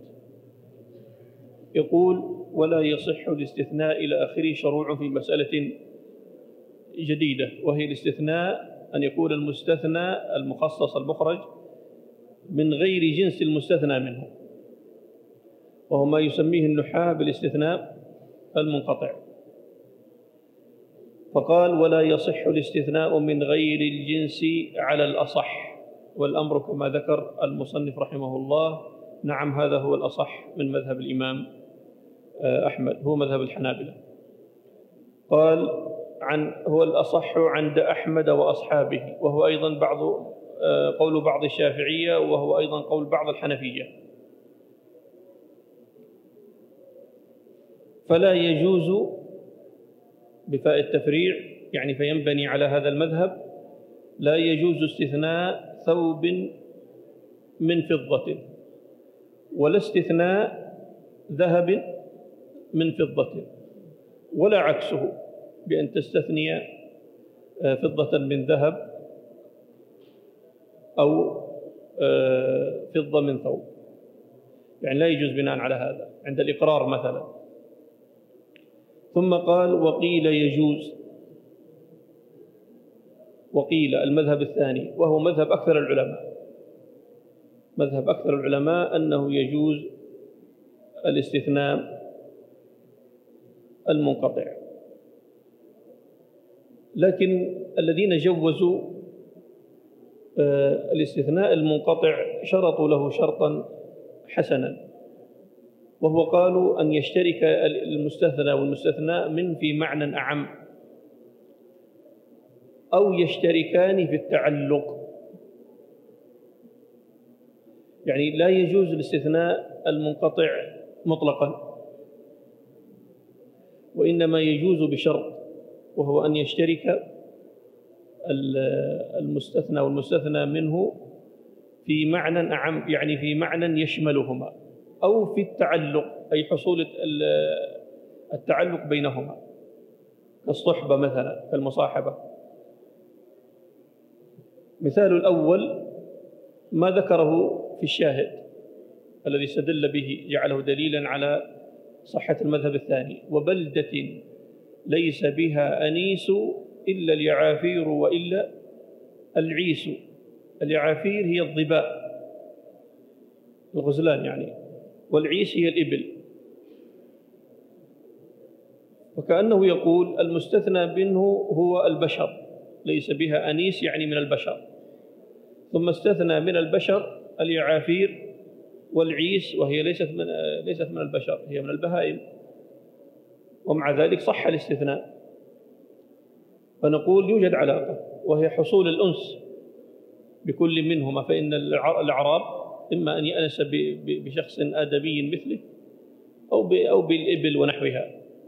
يقول ولا يصح الاستثناء إلى آخره شروع في مسألة جديدة، وهي الاستثناء أن يكون المستثنى المخصص المخرج من غير جنس المستثنى منه، وهو ما يسميه النحاة بالاستثناء المنقطع. فقال ولا يصح الاستثناء من غير الجنس على الأصح، والأمر كما ذكر المصنف رحمه الله، نعم هذا هو الأصح من مذهب الإمام أحمد، هو مذهب الحنابلة. قال هو الأصح عند أحمد وأصحابه، وهو أيضا قول بعض الشافعية، وهو أيضا قول بعض الحنفية. فلا يجوز بفاء التفريع يعني فينبني على هذا المذهب، لا يجوز استثناء ثوب من فضة، ولا استثناء ذهب من فضة، ولا عكسه بأن تستثني فضة من ذهب أو فضة من ثوب، يعني لا يجوز بناء على هذا عند الإقرار مثلا. ثم قال وقيل يجوز، وقيل المذهب الثاني وهو مذهب أكثر العلماء، مذهب أكثر العلماء أنه يجوز الاستثناء المنقطع، لكن الذين جوزوا الاستثناء المنقطع شرطوا له شرطا حسنا، وهو قالوا أن يشترك المستثنى والمستثنى من في معنى أعم، أو يشتركان في التعلق. يعني لا يجوز الاستثناء المنقطع مطلقا، وإنما يجوز بشرط، وهو أن يشترك المستثنى والمستثنى منه في معنى أعم، يعني في معنى يشملهما، أو في التعلق أي حصول التعلق بينهما، كالصحبة مثلا، كالمصاحبة. مثال الأول ما ذكره في الشاهد الذي استدل به، جعله دليلا على صحة المذهب الثاني: وبلدة ليس بها أنيس إلا اليعافير وإلا العيس. اليعافير هي الظباء الغزلان يعني، والعيس هي الإبل. وكأنه يقول المستثنى منه هو البشر، ليس بها أنيس يعني من البشر، ثم استثنى من البشر اليعافير والعيس، وهي ليست من البشر، هي من البهائم، ومع ذلك صح الاستثناء. فنقول يوجد علاقة، وهي حصول الأنس بكل منهما، فإن الأعراب إما أن يأنس بشخص آدمي مثله أو بالإبل ونحوها.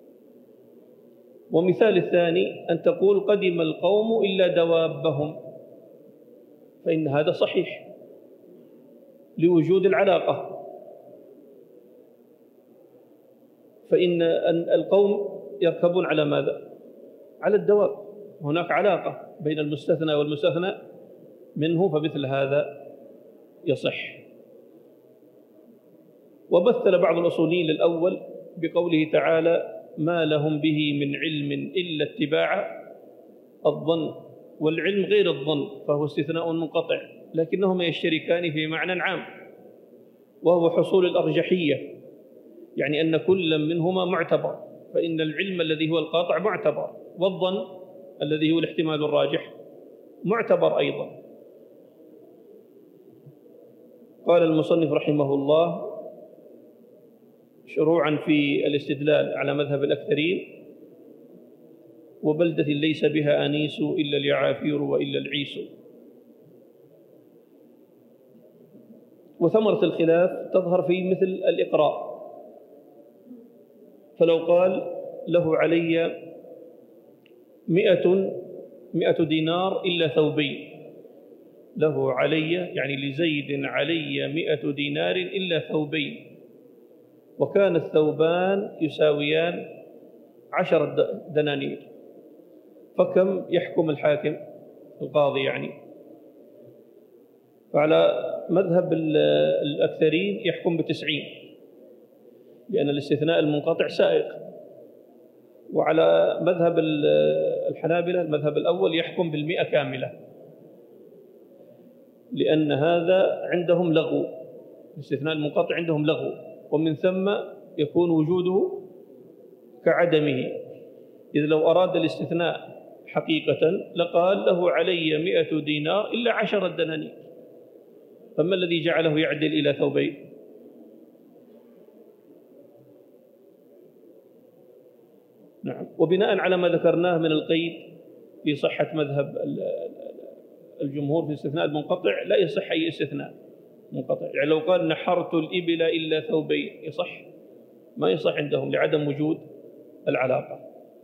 ومثال الثاني أن تقول قدم القوم إلا دوابهم، فإن هذا صحيح لوجود العلاقة، فإن القوم يركبون على ماذا؟ على الدواب، هناك علاقة بين المستثنى والمستثنى منه، فمثل هذا يصح. ومثل بعض الأصوليين للأول بقوله تعالى ما لهم به من علم إلا اتباع الظن، والعلم غير الظن فهو استثناء منقطع، لكنهما يشتركان في معنى عام وهو حصول الأرجحية، يعني أن كل منهما معتبر، فإن العلم الذي هو القاطع معتبر، والظن الذي هو الاحتمال الراجح معتبر أيضا. قال المصنف رحمه الله شروعا في الاستدلال على مذهب الأكثرين: وبلدة ليس بها أنيس إلا اليعافير وإلا العيس. وثمرة الخلاف تظهر في مثل الإقراء، فلو قال له علي 100 دينار إلا ثوبين، له علي يعني لزيد علي 100 دينار إلا ثوبين، وكان الثوبان يساويان 10 دنانير، فكم يحكم الحاكم القاضي يعني؟ فعلى مذهب الأكثرين يحكم ب90، لأن الاستثناء المنقطع سائق. وعلى مذهب الحنابلة المذهب الأول يحكم بال100 كاملة، لأن هذا عندهم لغو، الاستثناء المنقطع عندهم لغو، ومن ثم يكون وجوده كعدمه. إذ لو أراد الاستثناء حقيقة لقال له علي 100 دينار إلا 10 دنانير، فما الذي جعله يعدل إلى ثوبين؟ نعم. وبناء على ما ذكرناه من القيد في صحة مذهب الجمهور في الاستثناء المنقطع، لا يصح أي استثناء منقطع. يعني لو قال نحرت الإبل إلا ثوبين يصح؟ ما يصح عندهم لعدم وجود العلاقة.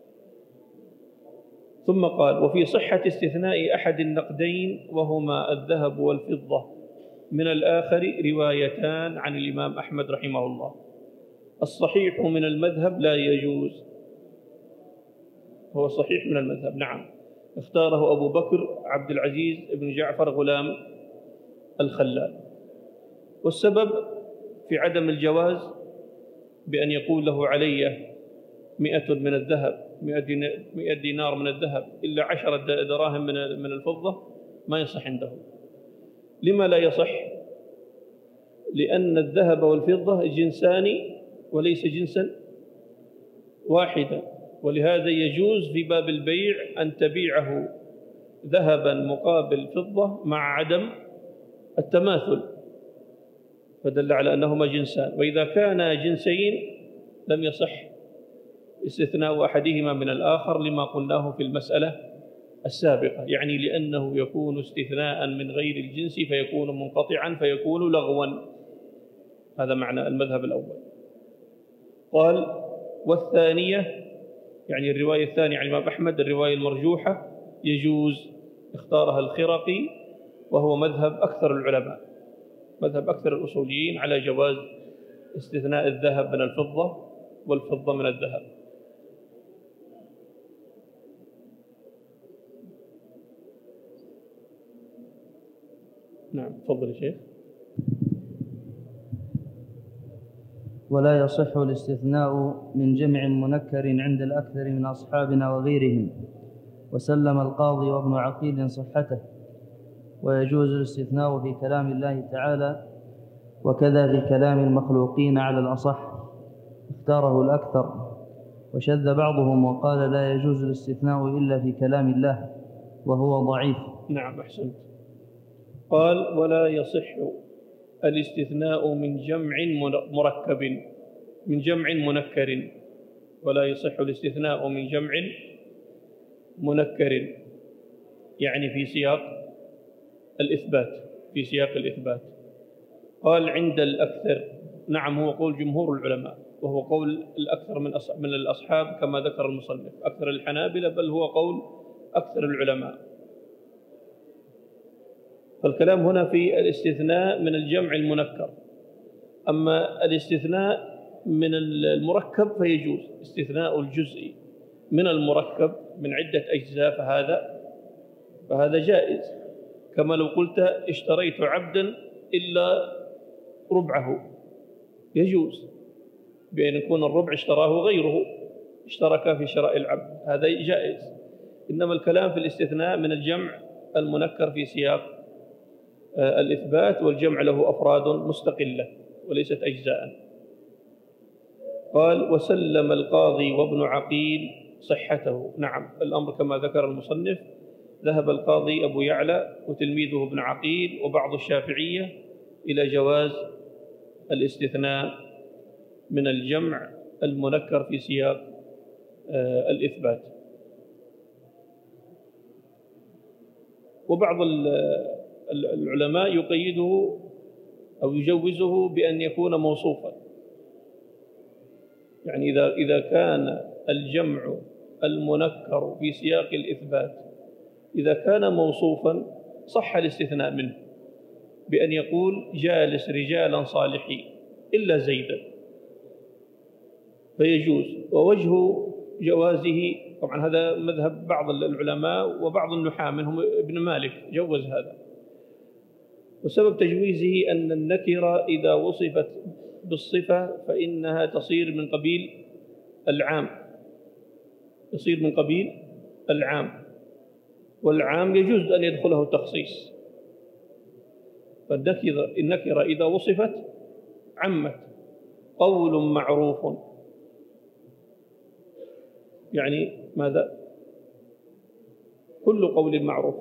ثم قال: وفي صحة استثناء أحد النقدين وهما الذهب والفضة من الآخر روايتان عن الإمام أحمد رحمه الله. الصحيح من المذهب لا يجوز، هو صحيح من المذهب، نعم، اختاره أبو بكر عبد العزيز بن جعفر غلام الخلال. والسبب في عدم الجواز بأن يقول له علي 100 من الذهب 100 دينار من الذهب إلا 10 دراهم من الفضة، ما يصح عنده. لما لا يصح؟ لأن الذهب والفضة جنسان وليس جنسا واحدا، ولهذا يجوز في باب البيع أن تبيعه ذهبا مقابل فضة مع عدم التماثل، فدل على أنهما جنسان. وإذا كانا جنسين لم يصح استثناء أحدهما من الآخر لما قلناه في المسألة السابقة، يعني لأنه يكون استثناء من غير الجنس فيكون منقطعا فيكون لغوا. هذا معنى المذهب الأول. قال: والثانية يعني الرواية الثانية عن الإمام أحمد الرواية المرجوحة يجوز، اختارها الخرقي وهو مذهب أكثر العلماء، مذهب أكثر الأصوليين على جواز استثناء الذهب من الفضة والفضة من الذهب. نعم، تفضل يا شيخ. ولا يصح الاستثناء من جمع منكر عند الأكثر من أصحابنا وغيرهم، وسلم القاضي وابن عقيل صحته. ويجوز الاستثناء في كلام الله تعالى وكذا في كلام المخلوقين على الأصح، اختاره الأكثر. وشذ بعضهم وقال لا يجوز الاستثناء إلا في كلام الله وهو ضعيف. نعم، أحسنت. قال: ولا يصح الاستثناء من جمع مركب من جمع منكر، ولا يصح الاستثناء من جمع منكر، يعني في سياق الإثبات في سياق الإثبات. قال عند الأكثر، نعم هو قول جمهور العلماء، وهو قول الأكثر من الأصحاب كما ذكر المصنف، أكثر الحنابلة، بل هو قول أكثر العلماء. فالكلام هنا في الاستثناء من الجمع المنكر. أما الاستثناء من المركب فيجوز، استثناء الجزء من المركب من عدة أجزاء فهذا جائز، كما لو قلت اشتريت عبدا إلا ربعه، يجوز بأن يكون الربع اشتراه غيره، اشترك في شراء العبد، هذا جائز. إنما الكلام في الاستثناء من الجمع المنكر في سياق الإثبات، والجمع له أفراد مستقلة وليست أجزاء. قال وسلم القاضي وابن عقيل صحته. نعم الأمر كما ذكر المصنف، ذهب القاضي أبو يعلى وتلميذه ابن عقيل وبعض الشافعية إلى جواز الاستثناء من الجمع المنكر في سياق الإثبات. وبعض العلماء يقيده أو يجوزه بأن يكون موصوفا، يعني إذا كان الجمع المنكر في سياق الإثبات إذا كان موصوفا صح الاستثناء منه، بأن يقول جالس رجالا صالحين إلا زيدا، فيجوز. ووجه جوازه، طبعا هذا مذهب بعض العلماء وبعض النحاة منهم ابن مالك جوز هذا، وسبب تجويزه أن النكرة إذا وصفت بالصفة فإنها تصير من قبيل العام، يصير من قبيل العام، والعام يجوز أن يدخله تخصيص. فالنكرة إذا وصفت عمت. قول معروف يعني ماذا؟ كل قول معروف.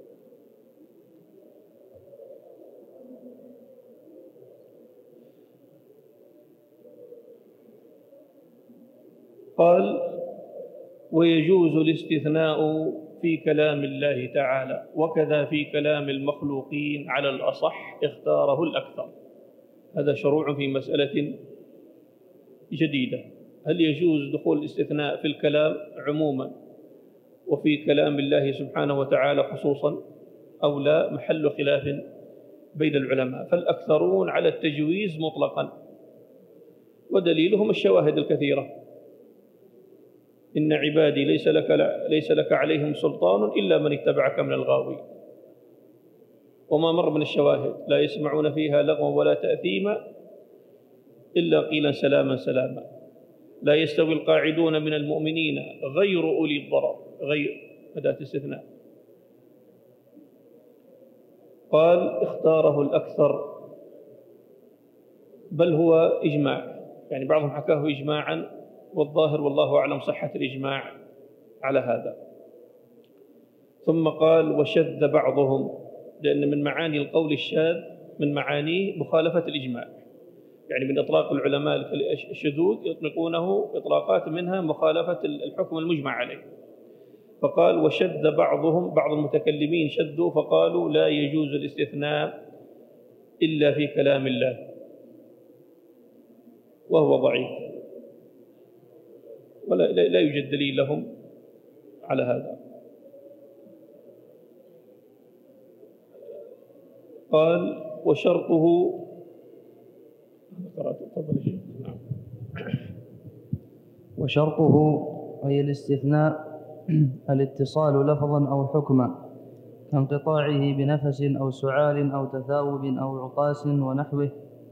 قال ويجوز الاستثناء في كلام الله تعالى وكذا في كلام المخلوقين على الأصح اختاره الأكثر. هذا شروع في مسألة جديدة، هل يجوز دخول الاستثناء في الكلام عموما وفي كلام الله سبحانه وتعالى خصوصا أو لا؟ محل خلاف بين العلماء، فالأكثرون على التجويز مطلقا، ودليلهم الشواهد الكثيرة. إن عبادي ليس لك عليهم سلطان إلا من اتبعك من الغاوي. وما مر من الشواهد لا يسمعون فيها لغوا ولا تأثيما إلا قيلا سلاما سلاما. لا يستوي القاعدون من المؤمنين غير أولي الضرر، غير أداة استثناء. قال اختاره الأكثر، بل هو إجماع، يعني بعضهم حكاه إجماعا، والظاهر والله أعلم صحة الإجماع على هذا. ثم قال وشذ بعضهم، لأن من معاني القول الشاذ من معانيه مخالفة الإجماع، يعني من إطلاق العلماء الشذوذ يطلقونه إطلاقات منها مخالفة الحكم المجمع عليه. فقال وشذ بعضهم، بعض المتكلمين شذوا فقالوا لا يجوز الاستثناء إلا في كلام الله، وهو ضعيف ولا لا يوجد دليل لهم على هذا. قال وشرطه وشرطه أي الاستثناء الاتصال لفظا أو حكما، كانقطاعه بنفس أو سعال أو تثاوب أو عطاس ونحوه،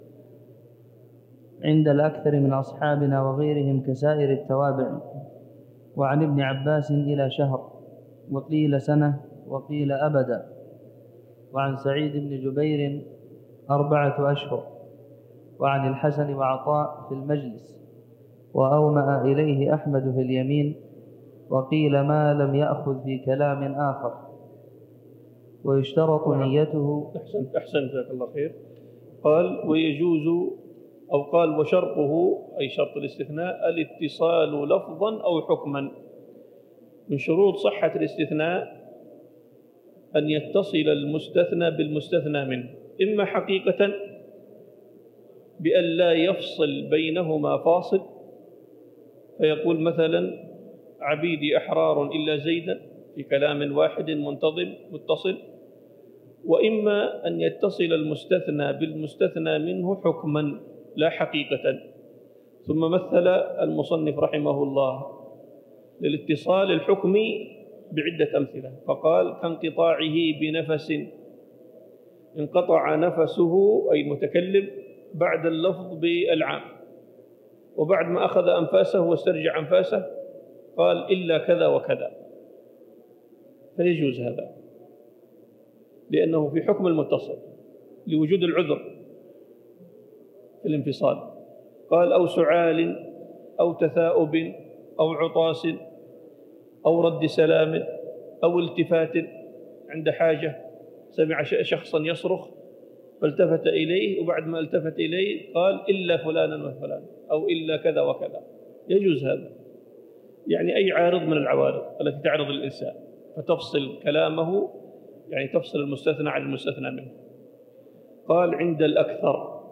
عند الأكثر من أصحابنا وغيرهم كسائر التوابع. وعن ابن عباس إلى شهر، وقيل سنة، وقيل أبدا. وعن سعيد بن جبير 4 أشهر. وعن الحسن وعطاء في المجلس، وأومأ إليه أحمد في اليمين، وقيل ما لم يأخذ في كلام آخر. ويشترط نيته. أحسن جزاك الله خير. قال ويجوز، أو قال وشرطه أي شرط الاستثناء الاتصال لفظا أو حكما. من شروط صحة الاستثناء أن يتصل المستثنى بالمستثنى منه، إما حقيقة بأن لا يفصل بينهما فاصل، فيقول مثلا عبيدي أحرار إلا زيدا في كلام واحد منتظم متصل، وإما أن يتصل المستثنى بالمستثنى منه حكما لا حقيقة. ثم مثل المصنف رحمه الله للاتصال الحكمي بعدة أمثلة، فقال كانقطاعه بنفس، انقطع نفسه أي المتكلم بعد اللفظ بالعام، وبعد ما أخذ أنفاسه واسترجع أنفاسه قال إلا كذا وكذا، فيجوز هذا لأنه في حكم المتصل لوجود العذر في الانفصال. قال أو سعال أو تثاؤب أو عطاس أو رد سلام أو التفات عند حاجة، سمع شخصا يصرخ فالتفت إليه، وبعد ما التفت إليه قال إلا فلانا وفلان أو إلا كذا وكذا، يجوز هذا. يعني أي عارض من العوارض التي تعرض الإنسان فتفصل كلامه، يعني تفصل المستثنى عن المستثنى منه. قال عند الأكثر،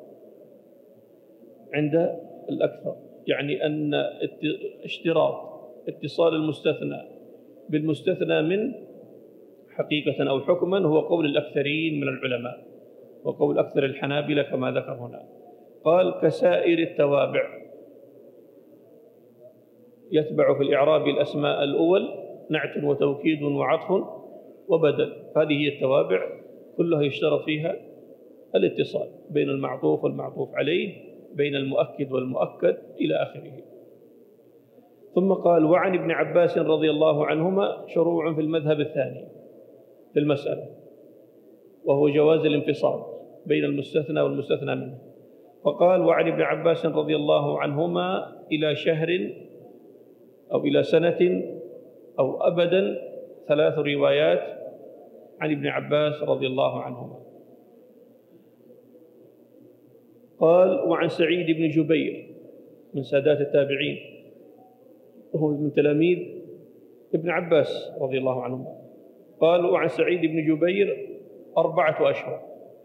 عند الأكثر يعني أن اشتراط اتصال المستثنى بالمستثنى من حقيقة أو حكما هو قول الأكثرين من العلماء وقول أكثر الحنابلة كما ذكر هنا. قال كسائر التوابع، يتبع في الإعراب الأسماء الأول نعت وتوكيد وعطف وبدل، هذه هي التوابع كلها يشترط فيها الاتصال بين المعطوف والمعطوف عليه، بين المؤكد والمؤكد إلى آخره. ثم قال وعن ابن عباس رضي الله عنهما شروع في المذهب الثاني في المسألة، وهو جواز الانفصال بين المستثنى والمستثنى منه. فقال وعن ابن عباس رضي الله عنهما إلى شهر أو إلى سنة أو أبدا 3 روايات عن ابن عباس رضي الله عنهما. قال وعن سعيد بن جبير من سادات التابعين وهو من تلاميذ ابن عباس رضي الله عنهما. قال وعن سعيد بن جبير 4 أشهر.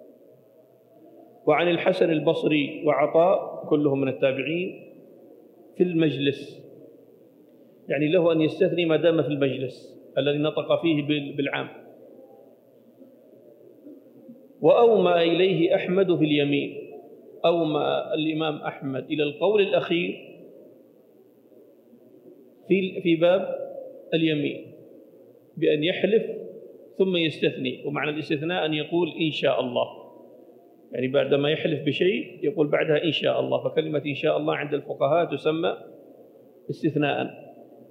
وعن الحسن البصري وعطاء كلهم من التابعين في المجلس، يعني له أن يستثني ما دام في المجلس الذي نطق فيه بالعام. وأومى إليه أحمد في اليمين، أومى الإمام أحمد إلى القول الأخير في باب اليمين بأن يحلف ثم يستثني، ومعنى الاستثناء أن يقول إن شاء الله، يعني بعدما يحلف بشيء يقول بعدها إن شاء الله، فكلمة إن شاء الله عند الفقهاء تسمى استثناء.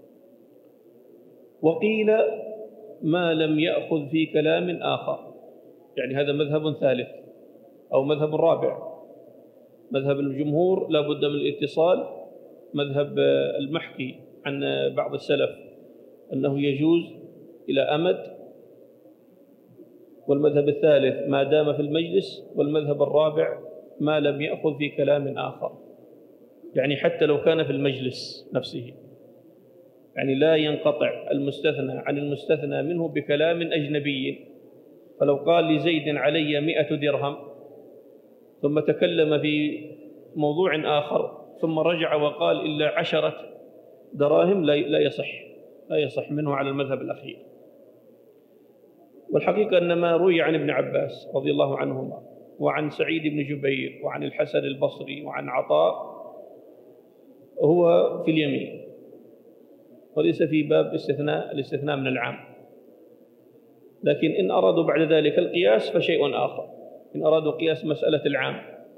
وقيل ما لم يأخذ في كلام آخر، يعني هذا مذهب ثالث أو مذهب رابع. مذهب الجمهور لا بد من الاتصال، مذهب المحكي عن بعض السلف أنه يجوز إلى أمد، والمذهب الثالث ما دام في المجلس، والمذهب الرابع ما لم يأخذ في كلام آخر، يعني حتى لو كان في المجلس نفسه، يعني لا ينقطع المستثنى عن المستثنى منه بكلام أجنبي. فلو قال لزيد علي 100 درهم ثم تكلم في موضوع آخر ثم رجع وقال إلا 10 دراهم لا يصح منه على المذهب الأخير. والحقيقة أن ما روي عن ابن عباس رضي الله عنهما وعن سعيد بن جبير وعن الحسن البصري وعن عطاء هو في اليمين، وليس في باب الاستثناء من العام. لكن إن أرادوا بعد ذلك القياس فشيء آخر، إن أرادوا قياس مسألة العام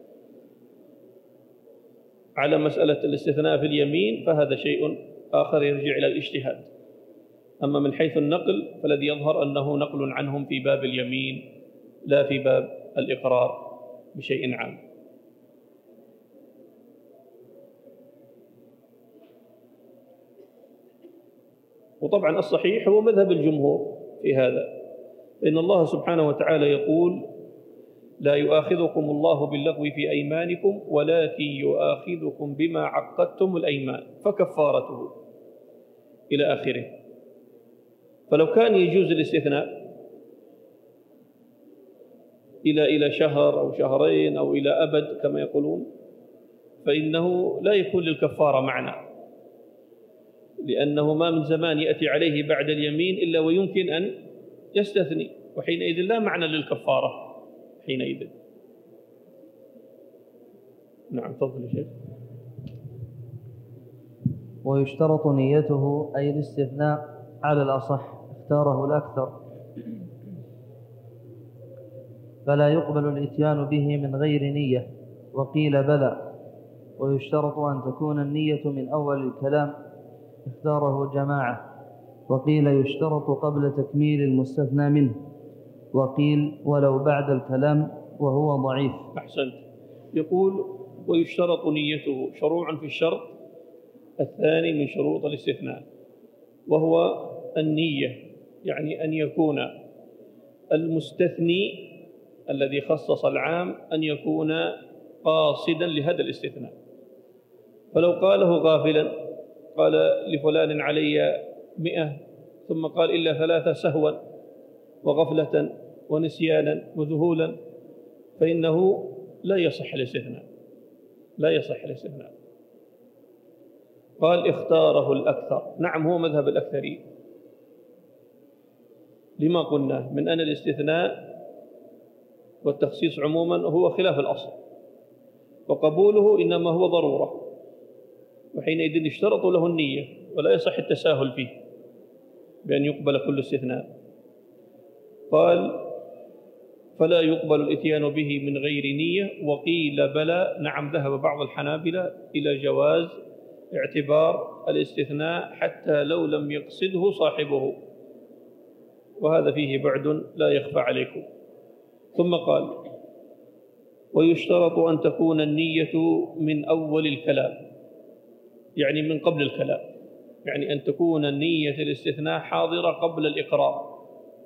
على مسألة الاستثناء في اليمين فهذا شيء آخر يرجع إلى الاجتهاد. أما من حيث النقل فالذي يظهر أنه نقل عنهم في باب اليمين لا في باب الإقرار بشيء عام. وطبعا الصحيح هو مذهب الجمهور في هذا، فإن الله سبحانه وتعالى يقول لا يؤاخذكم الله باللغو في أيمانكم ولكن يؤاخذكم بما عقدتم الأيمان فكفارته إلى آخره. فلو كان يجوز الاستثناء إلى شهر أو شهرين أو إلى أبد كما يقولون، فإنه لا يكون للكفارة معنى، لأنه ما من زمان يأتي عليه بعد اليمين إلا ويمكن أن يستثني، وحينئذ لا معنى للكفارة حينئذ. نعم تفضل يا شيخ. ويشترط نيته أي الاستثناء على الأصح، اختاره الأكثر، فلا يقبل الإتيان به من غير نية، وقيل بلى. ويشترط أن تكون النية من أول الكلام، اختاره جماعة، وقيل يشترط قبل تكميل المستثنى منه، وقيل ولو بعد الكلام، وهو ضعيف. أحسنت. يقول ويشترط نيته، شروع في الشرط الثاني من شروط الاستثناء، وهو النية، يعني أن يكون المستثني الذي خصص العام أن يكون قاصدا لهذا الاستثناء. فلو قاله غافلا، قال لفلان علي 100 ثم قال إلا 3 سهوا وغفلة ونسيانا وذهولا، فإنه لا يصح الاستثناء، لا يصح الاستثناء. قال اختاره الأكثر، نعم هو مذهب الأكثرين، لما قلنا من أن الاستثناء والتخصيص عموما هو خلاف الأصل، وقبوله إنما هو ضرورة، وحينئذ اشترط له النية، ولا يصح التساهل فيه بأن يقبل كل استثناء. قال فلا يقبل الإتيان به من غير نية، وقيل بلى، نعم ذهب بعض الحنابلة إلى جواز اعتبار الاستثناء حتى لو لم يقصده صاحبه، وهذا فيه بعد لا يخفى عليكم. ثم قال ويشترط أن تكون النية من أول الكلام، يعني من قبل الكلام، يعني أن تكون النية الاستثناء حاضرة قبل الإقرار،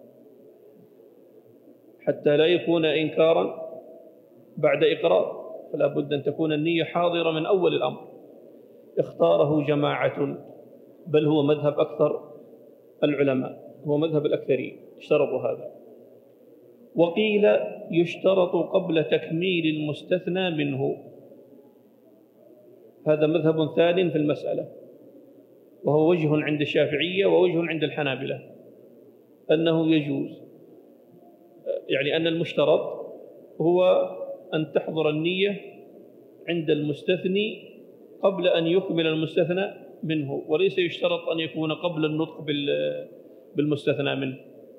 حتى لا يكون إنكارا بعد إقرار، فلا بد أن تكون النية حاضرة من أول الأمر. اختاره جماعة، بل هو مذهب أكثر العلماء، هو مذهب الأكثرين، اشترطوا هذا. وقيل يشترط قبل تكميل المستثنى منه، هذا مذهب ثانٍ في المسألة، وهو وجه عند الشافعية ووجه عند الحنابلة، أنه يجوز، يعني أن المشترط هو أن تحضر النية عند المستثني قبل أن يكمل المستثنى منه، وليس يشترط أن يكون قبل النطق بالمستثنى منه.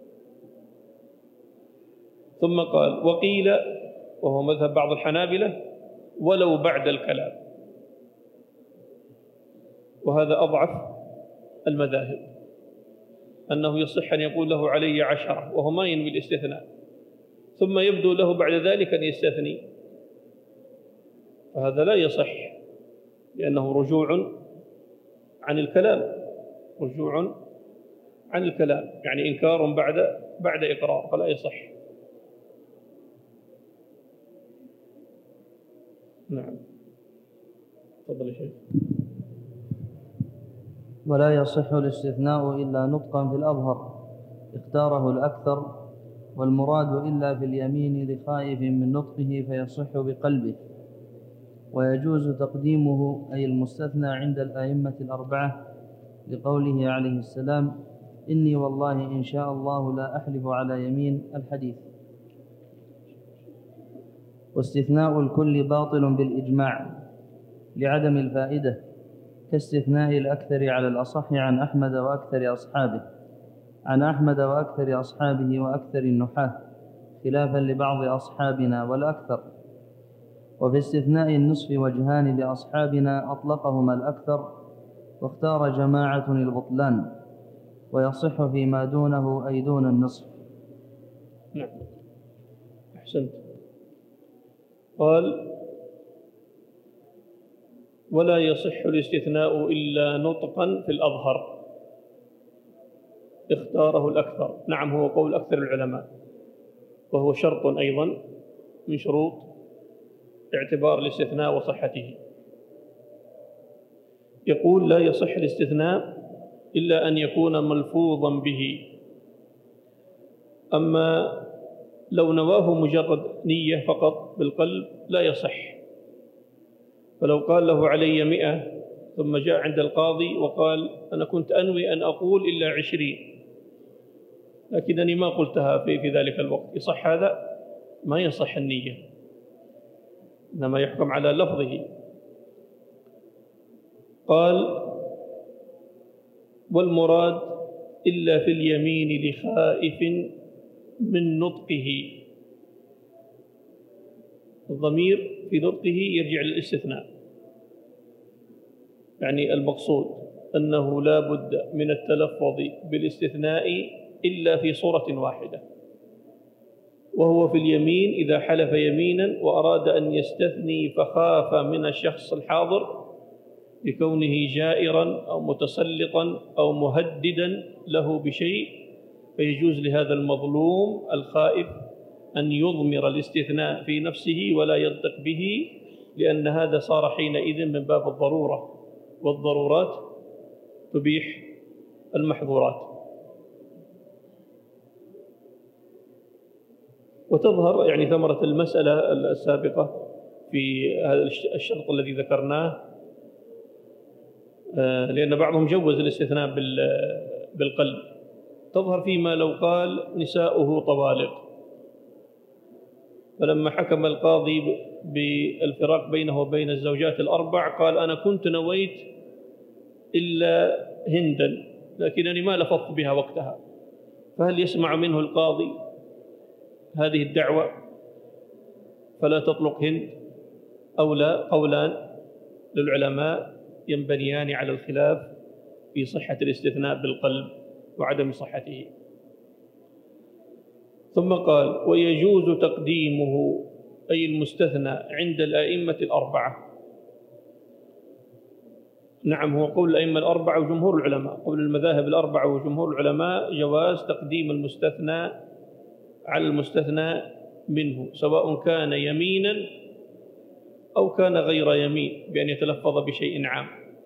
ثم قال وقيل، وهو مذهب بعض الحنابلة، ولو بعد الكلام، وهذا أضعف المذاهب، أنه يصح أن يقول له علي 10 وهو ما ينوي الاستثناء، ثم يبدو له بعد ذلك أن يستثني، فهذا لا يصح، لأنه رجوع عن الكلام، رجوع عن الكلام، يعني إنكار بعد إقرار، فلا يصح. نعم تفضل يا شيخ. ولا يصح الاستثناء إلا نطقا في الأظهر، اختاره الأكثر، والمراد إلا في اليمين لخائف من نطقه فيصح بقلبه. ويجوز تقديمه أي المستثنى عند الأئمة الأربعة، لقوله عليه السلام إني والله إن شاء الله لا أحلف على يمين، الحديث. واستثناء الكل باطل بالإجماع لعدم الفائدة، كاستثناء الأكثر على الأصح عن أحمد وأكثر أصحابه وأكثر النحاة، خلافا لبعض أصحابنا والأكثر. وفي استثناء النصف وجهان لأصحابنا أطلقهما الأكثر، واختار جماعة البطلان، ويصح فيما دونه أي دون النصف. نعم أحسنت. قال ولا يصح الاستثناء إلا نطقا في الأظهر، اختاره الأكثر، نعم هو قول أكثر العلماء، وهو شرط أيضا من شروط اعتبار الاستثناء وصحته. يقول لا يصح الاستثناء إلا أن يكون ملفوظا به، أما لو نواه مجرد نية فقط بالقلب لا يصح. فلو قال له علي 100 ثم جاء عند القاضي وقال أنا كنت أنوي أن أقول إلا 20 لكنني ما قلتها في ذلك الوقت، يصح هذا؟ ما يصح النية، إنما يحكم على لفظه. قال والمراد إلا في اليمين لخائف من نطقه. الضمير في نطقه يرجع للاستثناء، يعني المقصود أنه لا بد من التلفظ بالاستثناء إلا في صورة واحدة، وهو في اليمين إذا حلف يمينا وأراد أن يستثني فخاف من الشخص الحاضر لكونه جائرا أو متسلطا أو مهددا له بشيء، فيجوز لهذا المظلوم الخائف أن يضمر الاستثناء في نفسه ولا ينطق به، لأن هذا صار حينئذ من باب الضرورة، والضرورات تبيح المحظورات. وتظهر يعني ثمرة المسألة السابقة في هذا الشرط الذي ذكرناه، لأن بعضهم جوز الاستثناء بالقلب، تظهر فيما لو قال نساؤه طوالق، فلما حكم القاضي بالفراق بينه وبين الزوجات الأربع قال أنا كنت نويت إلا هندا لكنني ما لفظت بها وقتها، فهل يسمع منه القاضي هذه الدعوة فلا تطلق هند أو لا؟ قولان للعلماء ينبنيان على الخلاف في صحة الاستثناء بالقلب وعدم صحته. ثم قال ويجوز تقديمه أي المستثنى عند الأئمة الأربعة. نعم، هو قول الأئمة الأربعة وجمهور العلماء، قول المذاهب الأربعة وجمهور العلماء جواز تقديم المستثنى على المستثنى منه، سواء كان يمينا أو كان غير يمين، بأن يتلفظ بشيء عام.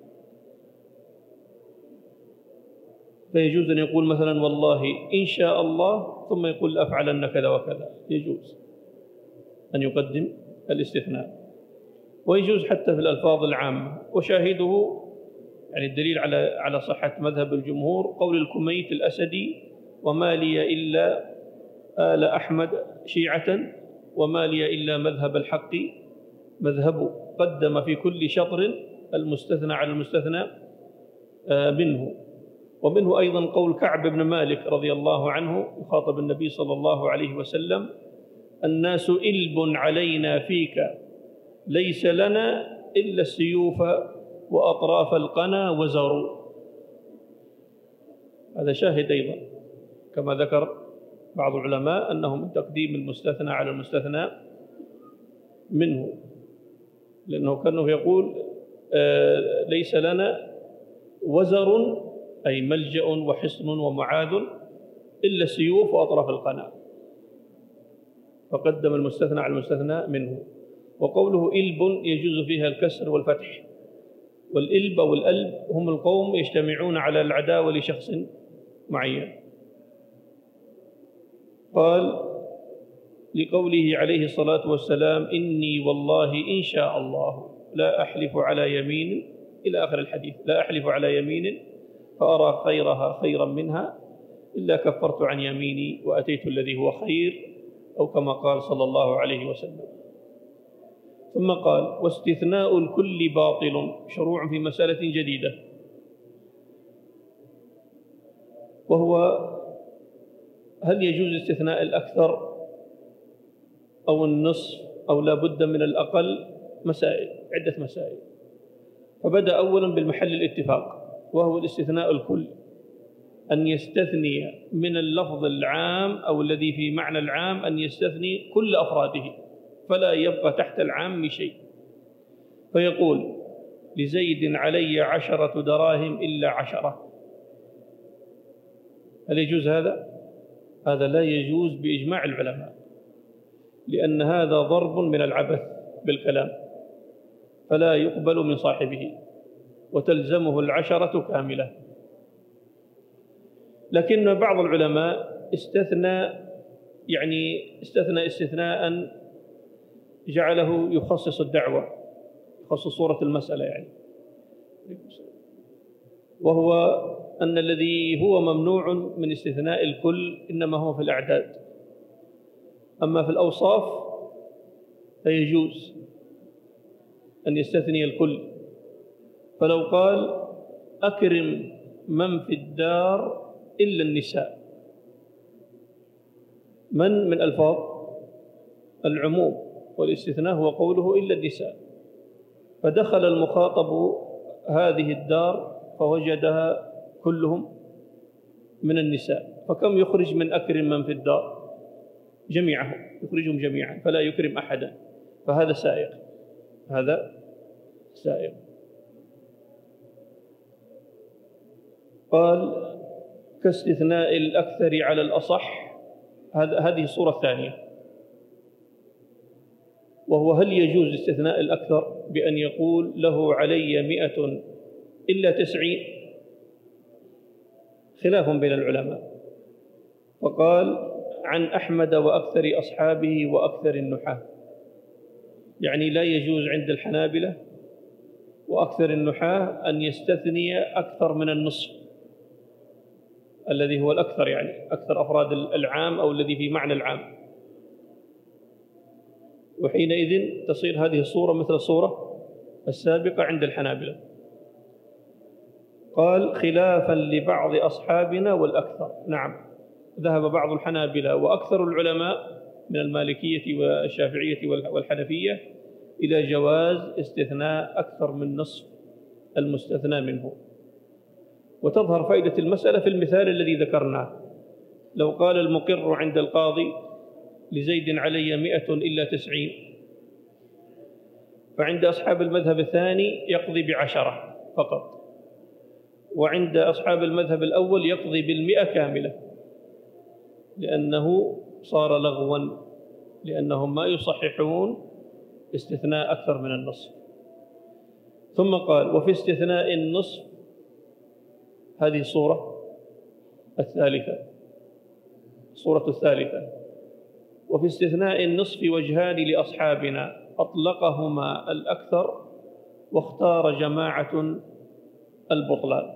فيجوز أن يقول مثلا والله إن شاء الله ثم يقول أفعلن كذا وكذا، يجوز أن يقدم الاستثناء. ويجوز حتى في الألفاظ العامة. وشاهده يعني الدليل على صحة مذهب الجمهور قول الكميت الأسدي وما لي إلا آل أحمد شيعة وما لي إلا مذهب الحق مذهبه، قدم في كل شطر المستثنى على المستثنى منه. ومنه أيضا قول كعب بن مالك رضي الله عنه يخاطب النبي صلى الله عليه وسلم الناس إلب علينا فيك ليس لنا إلا السيوف وأطراف القنا وزروا. هذا شاهد أيضا كما ذكر بعض العلماء أنه من تقديم المستثنى على المستثنى منه، لأنه كانه يقول ليس لنا وزر أي ملجأ وحصن ومعاذ إلا السيوف وأطراف القنا، فقدم المستثنى على المستثنى منه. وقوله إلب يجوز فيها الكسر والفتح، والإلب أو الألب هم القوم يجتمعون على العداوة لشخص معين. قال لقوله عليه الصلاة والسلام إني والله إن شاء الله لا أحلف على يمين إلى آخر الحديث، لا أحلف على يمين فأرى خيرها خيرا منها إلا كفرت عن يميني وأتيت الذي هو خير، أو كما قال صلى الله عليه وسلم. ثم قال واستثناء الكل باطل، شروع في مسألة جديدة، وهو هل يجوز استثناء الأكثر أو النصف أو لا بد من الأقل؟ مسائل، عدة مسائل. فبدأ أولا بالمحل الاتفاق وهو الاستثناء الكل، أن يستثني من اللفظ العام أو الذي في معنى العام أن يستثني كل أفراده فلا يبقى تحت العام شيء، فيقول لزيد علي 10 دراهم إلا 10. هل يجوز هذا؟ هذا لا يجوز بإجماع العلماء، لأن هذا ضرب من العبث بالكلام فلا يقبل من صاحبه وتلزمه 10 كاملة. لكن بعض العلماء استثنى يعني استثنى استثناء جعله يخصص الدعوة، يخصص صورة المسألة يعني، وهو أن الذي هو ممنوع من استثناء الكل إنما هو في الأعداد، أما في الأوصاف فيجوز أن يستثني الكل. فلو قال أكرم من في الدار إلا النساء، من ألفاظ العموم، والاستثناء هو قوله إلا النساء، فدخل المخاطب هذه الدار فوجدها كلهم من النساء، فكم يخرج من أكرم من في الدار؟ جميعهم، يخرجهم جميعا، فلا يكرم أحدا، فهذا سائق، هذا سائق. قال كاستثناء الأكثر على الأصح، هذه الصورة الثانية، وهو هل يجوز استثناء الأكثر بأن يقول له علي 100 إلا 90؟ خلاف بين العلماء، فقال عن أحمد وأكثر أصحابه وأكثر النحاة، يعني لا يجوز عند الحنابلة وأكثر النحاة أن يستثني أكثر من النصف الذي هو الأكثر، يعني أكثر أفراد العام أو الذي في معنى العام، وحينئذ تصير هذه الصورة مثل الصورة السابقة عند الحنابلة. قال خلافا لبعض أصحابنا والأكثر، نعم ذهب بعض الحنابلة وأكثر العلماء من المالكية والشافعية والحنفية إلى جواز استثناء أكثر من نصف المستثنى منه. وتظهر فائدة المسألة في المثال الذي ذكرناه، لو قال المقر عند القاضي لزيد علي 100 إلا 90، فعند أصحاب المذهب الثاني يقضي ب10 فقط، وعند أصحاب المذهب الأول يقضي بال100 كاملة، لأنه صار لغوا، لأنهم ما يصححون استثناء أكثر من النصف. ثم قال وفي استثناء النصف، هذه الصورة الثالثة، الصورة الثالثة، وفي استثناء النصف وجهان لأصحابنا أطلقهما الأكثر واختار جماعة البطلان.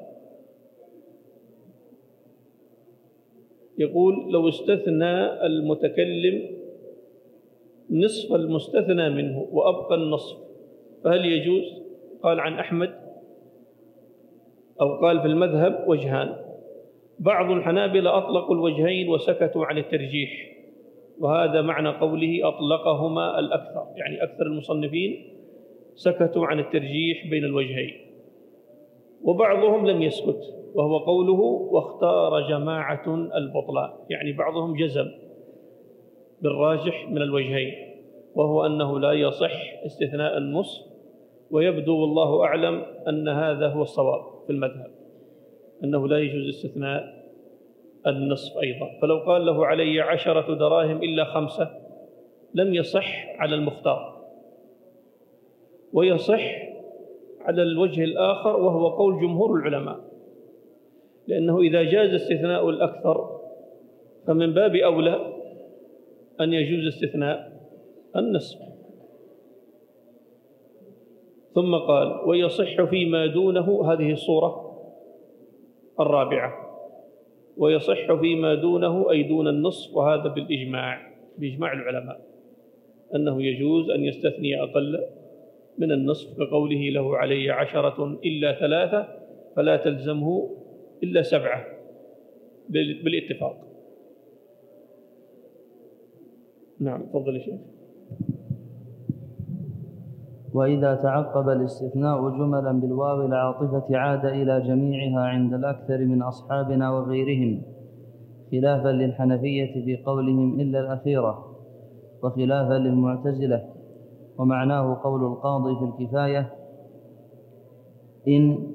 يقول لو استثنى المتكلم نصف المستثنى منه وأبقى النصف فهل يجوز؟ قال عن أحمد أو قال في المذهب وجهان. بعض الحنابلة أطلقوا الوجهين وسكتوا عن الترجيح، وهذا معنى قوله أطلقهما الأكثر، يعني أكثر المصنفين سكتوا عن الترجيح بين الوجهين، وبعضهم لم يسكت، وهو قوله واختار جماعة البطلان، يعني بعضهم جزم بالراجح من الوجهين، وهو أنه لا يصح استثناء النصف، ويبدو والله أعلم أن هذا هو الصواب في المذهب، أنه لا يجوز استثناء النصف أيضا. فلو قال له علي 10 دراهم إلا 5 لم يصح على المختار، ويصح على الوجه الآخر وهو قول جمهور العلماء، لأنه إذا جاز استثناء الأكثر فمن باب أولى أن يجوز استثناء النصف. ثم قال ويصح فيما دونه، هذه الصورة الرابعة، ويصح فيما دونه أي دون النصف، وهذا بإجماع العلماء أنه يجوز أن يستثني أقل من النصف، كقوله له علي 10 إلا 3 فلا تلزمه إلا 7 بالاتفاق. نعم تفضل يا شيخ. وإذا تعقب الاستثناء جملا بالواو العاطفة عاد إلى جميعها عند الأكثر من أصحابنا وغيرهم، خلافا للحنفية في قولهم إلا الأخيرة، وخلافا للمعتزلة، ومعناه قول القاضي في الكفاية إن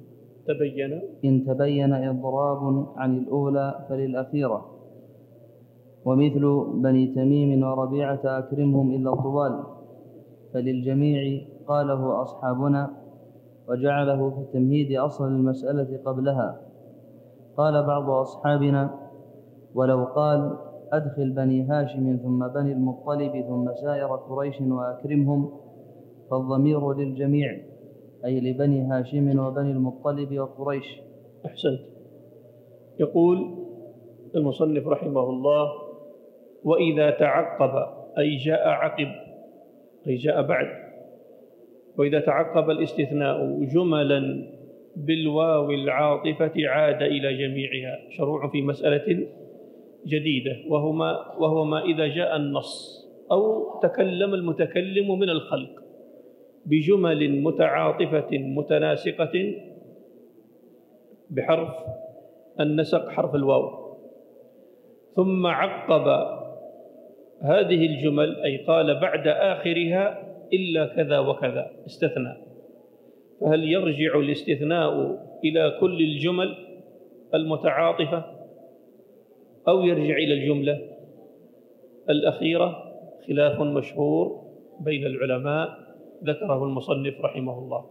تبين إضراب عن الأولى فللأخيرة، ومثل بني تميم وربيعة أكرمهم إلا الطوال فللجميع قاله أصحابنا، وجعله في تمهيد أصل المسألة قبلها. قال بعض أصحابنا ولو قال أدخل بني هاشم ثم بني المطلب ثم سائر قريش وأكرمهم، فالضمير للجميع أي لبني هاشم وبني المطلب وقريش. أحسنت. يقول المصنف رحمه الله: وإذا تعقب أي جاء عقب أي جاء بعد، وإذا تعقب الاستثناء جملا بالواو العاطفة عاد إلى جميعها. شروع في مسألة جديدة، وهو ما إذا جاء النص أو تكلم المتكلم من الخلق بجمل متعاطفة متناسقة بحرف النسق حرف الواو، ثم عقب هذه الجمل أي قال بعد آخرها إلا كذا وكذا استثنى، فهل يرجع الاستثناء إلى كل الجمل المتعاطفة أو يرجع إلى الجملة الأخيرة؟ خلاف مشهور بين العلماء ذكره المصنف رحمه الله.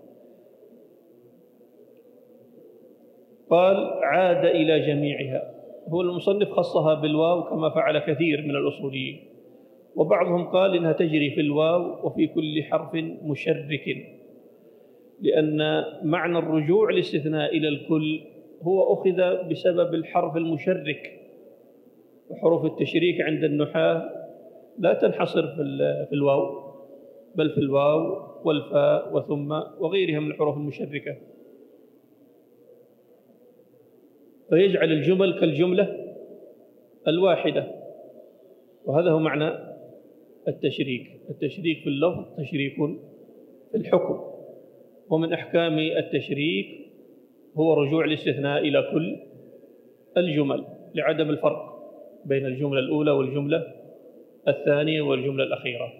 قال عاد إلى جميعها، هو المصنف خصها بالواو كما فعل كثير من الأصوليين، وبعضهم قال إنها تجري في الواو وفي كل حرف مشرك، لأن معنى الرجوع الاستثناء إلى الكل هو أخذ بسبب الحرف المشرك، وحروف التشريك عند النحاة لا تنحصر في الواو، بل في الواو والفاء وثم وغيرها من الحروف المشركة، فيجعل الجمل كالجملة الواحدة، وهذا هو معنى التشريك. التشريك في اللفظ تشريك في الحكم، ومن أحكام التشريك هو رجوع الاستثناء إلى كل الجمل لعدم الفرق بين الجملة الأولى والجملة الثانية والجملة الأخيرة.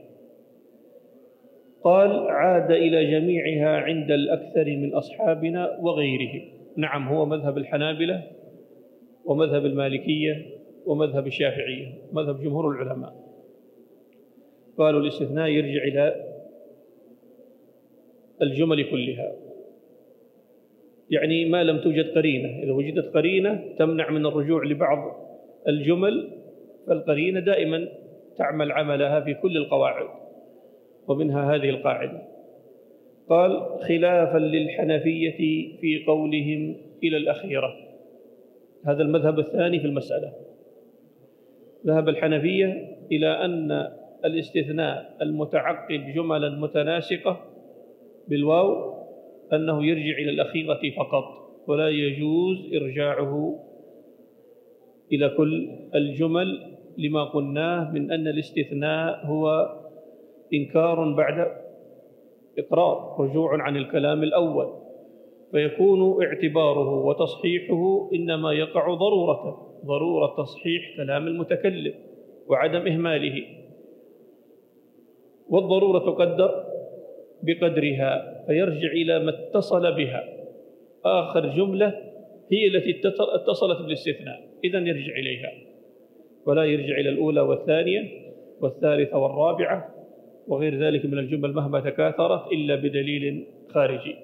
قال عاد إلى جميعها عند الأكثر من أصحابنا وغيرهم. نعم، هو مذهب الحنابلة ومذهب المالكية ومذهب الشافعية، مذهب جمهور العلماء، قالوا الاستثناء يرجع إلى الجمل كلها، يعني ما لم توجد قرينة. إذا وجدت قرينة تمنع من الرجوع لبعض الجمل، فالقرينة دائما تعمل عملها في كل القواعد، ومنها هذه القاعدة. قال خلافا للحنفية في قولهم إلى الأخيرة، هذا المذهب الثاني في المسألة. ذهب الحنفية إلى أن الاستثناء المتعقب جملا متناسقة بالواو أنه يرجع إلى الأخيرة فقط، ولا يجوز إرجاعه إلى كل الجمل، لما قلناه من أن الاستثناء هو إنكار بعد إقرار، رجوع عن الكلام الأول، فيكون اعتباره وتصحيحه إنما يقع ضرورة تصحيح كلام المتكلم وعدم إهماله، والضرورة تقدر بقدرها، فيرجع إلى ما اتصل بها. آخر جملة هي التي اتصلت بالاستثناء، إذن يرجع إليها، ولا يرجع إلى الأولى والثانية والثالثة والرابعة وغير ذلك من الجمل مهما تكاثرت إلا بدليل خارجي.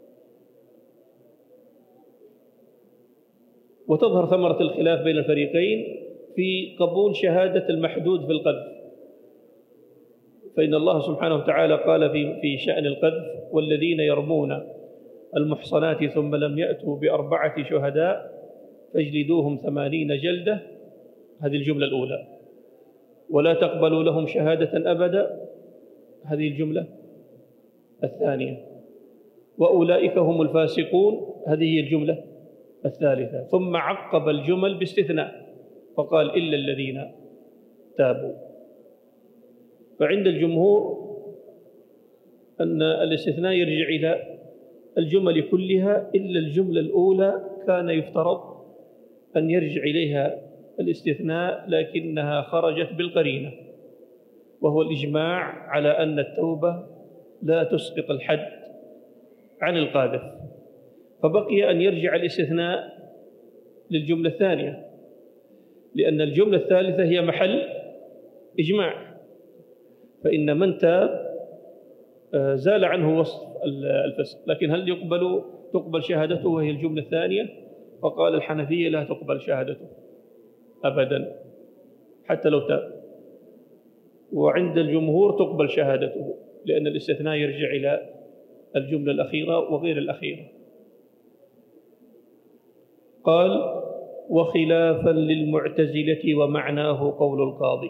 وتظهر ثمرة الخلاف بين الفريقين في قبول شهادة المحدود في القذف، فإن الله سبحانه وتعالى قال في شأن القذف: والذين يرمون المحصنات ثم لم يأتوا ب4 شهداء فاجلدوهم 80 جلدة، هذه الجملة الأولى، ولا تقبلوا لهم شهادة أبدا، هذه الجملة الثانية، وأولئك هم الفاسقون، هذه هي الجملة الثالثة. ثم عقب الجمل باستثناء فقال: إلا الذين تابوا. فعند الجمهور أن الاستثناء يرجع إلى الجمل كلها إلا الجملة الأولى، كان يفترض أن يرجع إليها الاستثناء لكنها خرجت بالقرينة، وهو الإجماع على أن التوبة لا تسقط الحد عن القاذف، فبقي أن يرجع الاستثناء للجملة الثانية، لأن الجملة الثالثة هي محل إجماع، فإن من تاب زال عنه وصف الفسق، لكن هل تقبل شهادته وهي الجملة الثانية؟ فقال الحنفية لا تقبل شهادته أبدا، حتى لو تاب. وعند الجمهور تقبل شهادته، لأن الاستثناء يرجع إلى الجملة الأخيرة وغير الأخيرة. قال: وخلافا للمعتزلة ومعناه قول القاضي.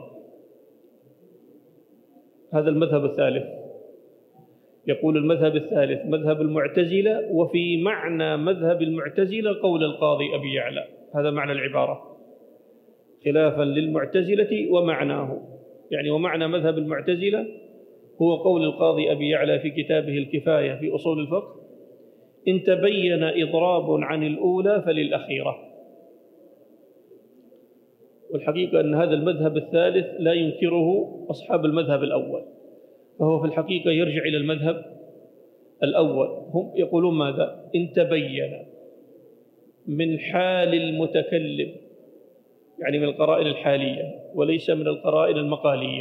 هذا المذهب الثالث. يقول المذهب الثالث مذهب المعتزلة، وفي معنى مذهب المعتزلة قول القاضي أبي يعلى. هذا معنى العبارة: خلافا للمعتزلة ومعناه، يعني ومعنى مذهب المعتزلة هو قول القاضي أبي يعلى في كتابه الكفاية في أصول الفقه: إن تبين إضراب عن الأولى فللأخيرة. والحقيقة أن هذا المذهب الثالث لا ينكره أصحاب المذهب الأول، فهو في الحقيقة يرجع إلى المذهب الأول. هم يقولون ماذا؟ إن تبين من حال المتكلم، يعني من القرائن الحالية وليس من القرائن المقالية.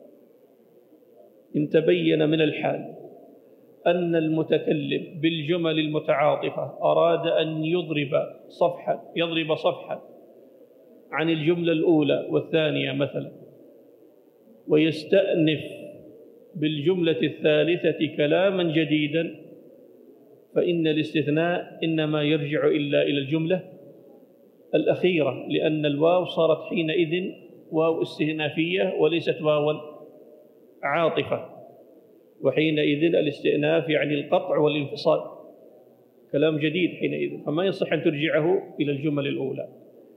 إن تبين من الحال أن المتكلم بالجمل المتعاطفة أراد أن يضرب صفحة عن الجملة الأولى والثانية مثلا، ويستأنف بالجملة الثالثة كلاما جديدا، فإن الاستثناء إنما يرجع إلا إلى الجملة الأخيرة، لأن الواو صارت حينئذ واو استئنافية وليست واوا عاطفة، وحينئذ الاستئناف يعني القطع والانفصال، كلام جديد حينئذ، فما يصح أن ترجعه إلى الجمل الأولى.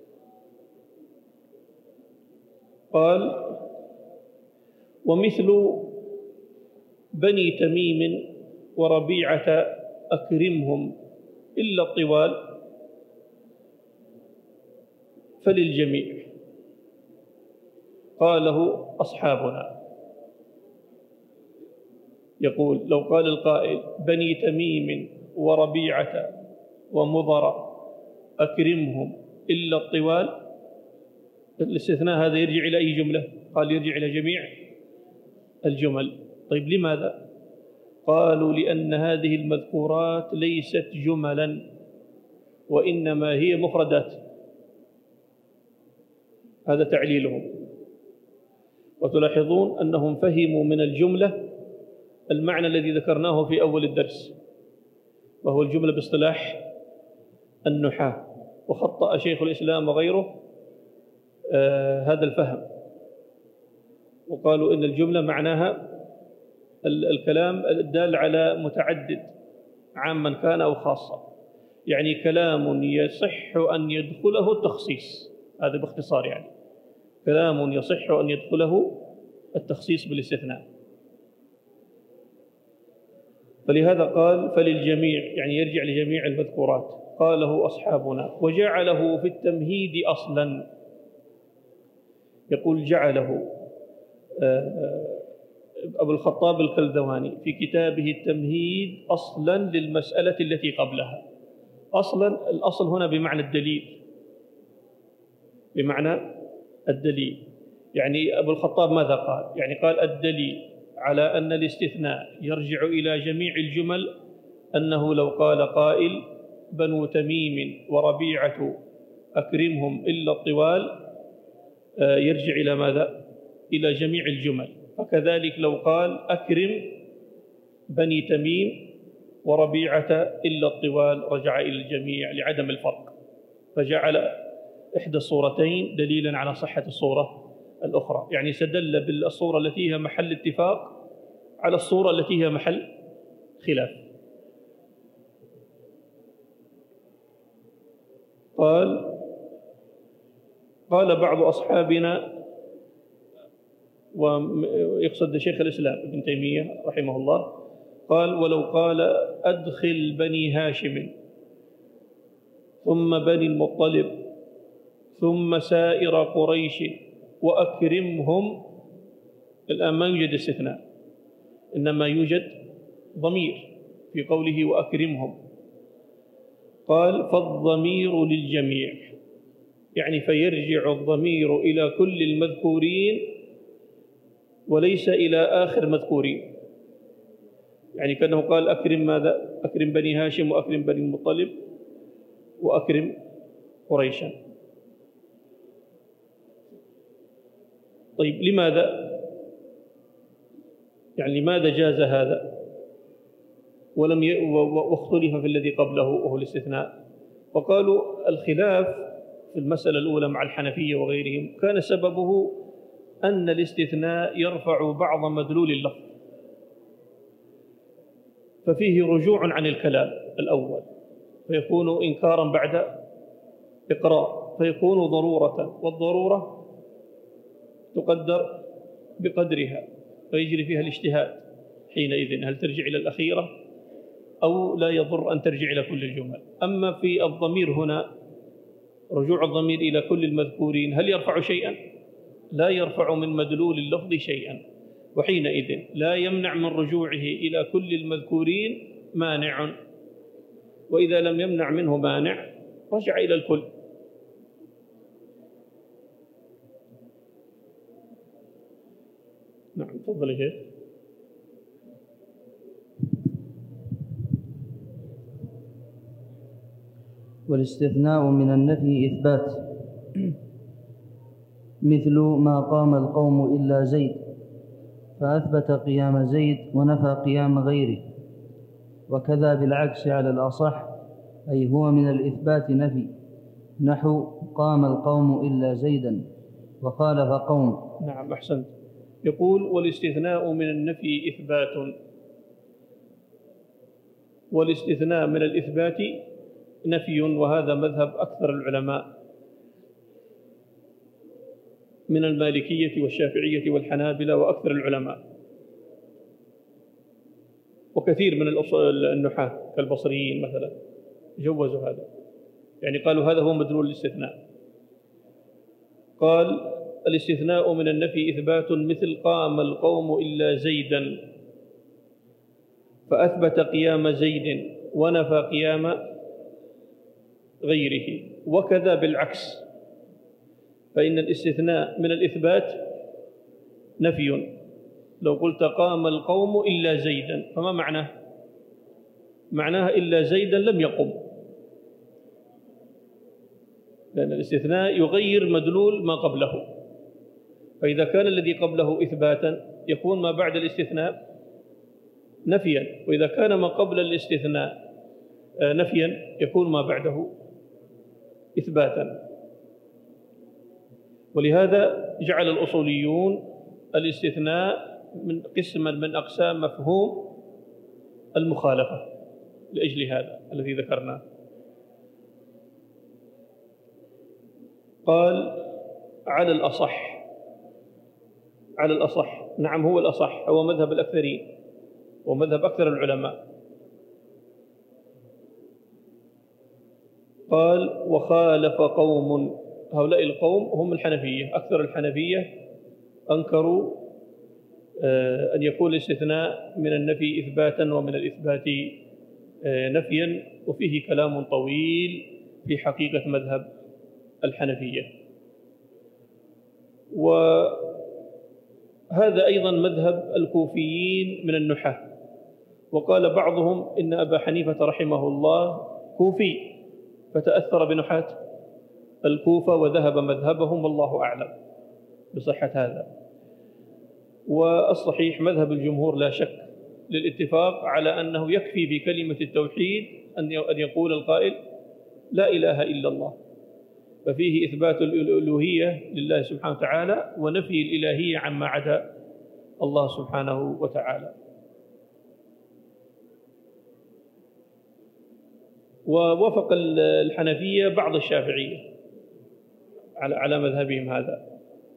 قال: ومثل بني تميم وربيعة أكرمهم إلا الطوال فللجميع، قاله أصحابنا. يقول: لو قال القائل بني تميم وربيعة ومضر أكرمهم إلا الطوال، الاستثناء هذا يرجع إلى أي جملة؟ قال: يرجع إلى جميع الجمل. طيب لماذا؟ قالوا: لأن هذه المذكورات ليست جملا، وإنما هي مفردات. هذا تعليلهم. وتلاحظون أنهم فهموا من الجملة المعنى الذي ذكرناه في أول الدرس، وهو الجملة باصطلاح النحاة. وخطأ شيخ الإسلام وغيره هذا الفهم، وقالوا إن الجملة معناها الكلام الدال على متعدد عاما كان أو خاصة، يعني كلام يصح أن يدخله التخصيص. هذا باختصار، يعني كلام يصح أن يدخله التخصيص بالاستثناء. فلهذا قال فللجميع، يعني يرجع لجميع المذكورات. قاله أصحابنا. وجعله في التمهيد أصلا. يقول جعله أبو الخطاب الكلدواني في كتابه التمهيد أصلا للمسألة التي قبلها. أصلا، الأصل هنا بمعنى الدليل، بمعنى الدليل. يعني أبو الخطاب ماذا قال؟ يعني قال الدليل على أن الاستثناء يرجع إلى جميع الجمل أنه لو قال قائل بنو تميم وربيعة أكرمهم إلا الطوال، يرجع إلى ماذا؟ إلى جميع الجمل. فكذلك لو قال أكرم بني تميم وربيعة إلا الطوال، رجع إلى الجميع لعدم الفرق، فجعل إحدى الصورتين دليلا على صحة الصورة الأخرى. يعني استدل بالصورة التي هي محل اتفاق على الصورة التي هي محل خلاف. قال بعض أصحابنا، ويقصد شيخ الإسلام ابن تيمية رحمه الله، قال ولو قال أدخل بني هاشم ثم بني المطلب ثم سائر قريش وأكرمهم، الآن ما يوجد استثناء، إنما يوجد ضمير في قوله وأكرمهم. قال فالضمير للجميع، يعني فيرجع الضمير إلى كل المذكورين وليس إلى آخر مذكورين. يعني كأنه قال أكرم ماذا؟ أكرم بني هاشم وأكرم بني المطلب وأكرم قريشا. طيب لماذا؟ يعني لماذا جاز هذا واختلف في الذي قبله وهو الاستثناء؟ وقالوا الخلاف في المسألة الأولى مع الحنفية وغيرهم كان سببه أن الاستثناء يرفع بعض مدلول اللفظ، ففيه رجوع عن الكلام الأول فيكون إنكارا بعد إقرار، فيكون ضرورة، والضرورة تقدر بقدرها فيجري فيها الاجتهاد حينئذ هل ترجع إلى الأخيرة أو لا يضر أن ترجع إلى كل الجمل. أما في الضمير هنا رجوع الضمير إلى كل المذكورين هل يرفع شيئا؟ لا يرفع من مدلول اللفظ شيئا، وحينئذ لا يمنع من رجوعه إلى كل المذكورين مانع، وإذا لم يمنع منه مانع رجع إلى الكل. نعم تفضل يا شيخ. والاستثناء من النفي إثبات، مثل ما قام القوم إلا زيد، فأثبت قيام زيد ونفى قيام غيره. وكذا بالعكس على الأصح، أي هو من الإثبات نفي، نحو قام القوم إلا زيدا وخالف قوم. نعم أحسنت. يقول والاستثناء من النفي إثبات، والاستثناء من الإثبات نفي، وهذا مذهب أكثر العلماء من المالكية والشافعية والحنابلة وأكثر العلماء، وكثير من النحاة كالبصريين مثلا جوزوا هذا، يعني قالوا هذا هو مدلول الاستثناء. قال الاستثناء من النفي إثبات، مثل قام القوم إلا زيدا فأثبت قيام زيد ونفى قيام غيره. وكذا بالعكس، فإن الاستثناء من الإثبات نفي. لو قلت قام القوم إلا زيدا فما معناه؟ معناه إلا زيدا لم يقم، لأن الاستثناء يغير مدلول ما قبله، فإذا كان الذي قبله إثباتا يكون ما بعد الاستثناء نفيا، وإذا كان ما قبل الاستثناء نفيا يكون ما بعده إثباتا. ولهذا جعل الأصوليون الاستثناء من قسما من أقسام مفهوم المخالفة لأجل هذا الذي ذكرناه. قال على الأصح، على الأصح، نعم هو الأصح، هو مذهب الأكثرين ومذهب أكثر العلماء. قال وخالف قوم، هؤلاء القوم هم الحنفية، أكثر الحنفية أنكروا أن يكون الاستثناء من النفي إثباتا ومن الإثبات نفيا، وفيه كلام طويل في حقيقة مذهب الحنفية. وهذا أيضا مذهب الكوفيين من النحاة، وقال بعضهم إن أبا حنيفة رحمه الله كوفي فتأثر بنحاة الكوفة وذهب مذهبهم، والله أعلم بصحة هذا. والصحيح مذهب الجمهور لا شك للاتفاق على أنه يكفي بكلمة التوحيد أن يقول القائل لا إله إلا الله، ففيه إثبات الألوهية لله سبحانه وتعالى ونفي الإلهية عما عدا الله سبحانه وتعالى. ووافق الحنفية بعض الشافعية على مذهبهم هذا،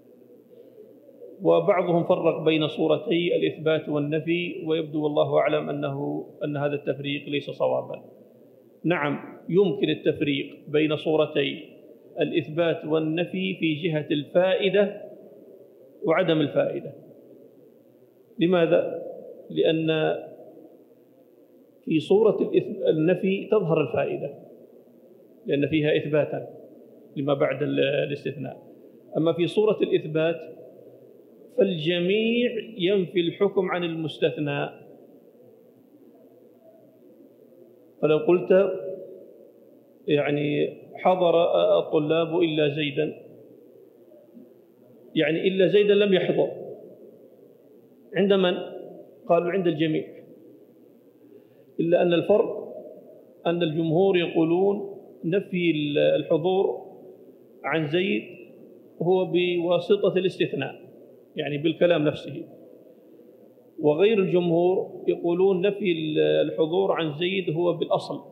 وبعضهم فرق بين صورتي الإثبات والنفي، ويبدو والله أعلم أن هذا التفريق ليس صوابا. نعم يمكن التفريق بين صورتي الإثبات والنفي في جهة الفائدة وعدم الفائدة. لماذا؟ لأن في صورة النفي تظهر الفائدة لأن فيها إثباتا لما بعد الاستثناء، أما في صورة الإثبات فالجميع ينفي الحكم عن المستثنى. فلو قلت يعني حضر الطلاب إلا زيدا يعني إلا زيدا لم يحضر. عند من؟ قالوا عند الجميع، إلا أن الفرق أن الجمهور يقولون نفي الحضور عن زيد هو بواسطة الاستثناء، يعني بالكلام نفسه، وغير الجمهور يقولون نفي الحضور عن زيد هو بالأصل،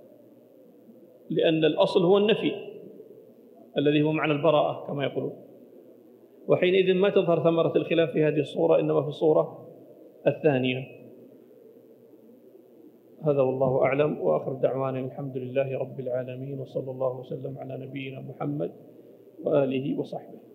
لأن الأصل هو النفي الذي هو معنى البراءة كما يقولون، وحينئذ ما تظهر ثمرة الخلاف في هذه الصورة، إنما في الصورة الثانية. هذا والله أعلم، وآخر دعوانا الحمد لله رب العالمين، وصلى الله وسلم على نبينا محمد وآله وصحبه.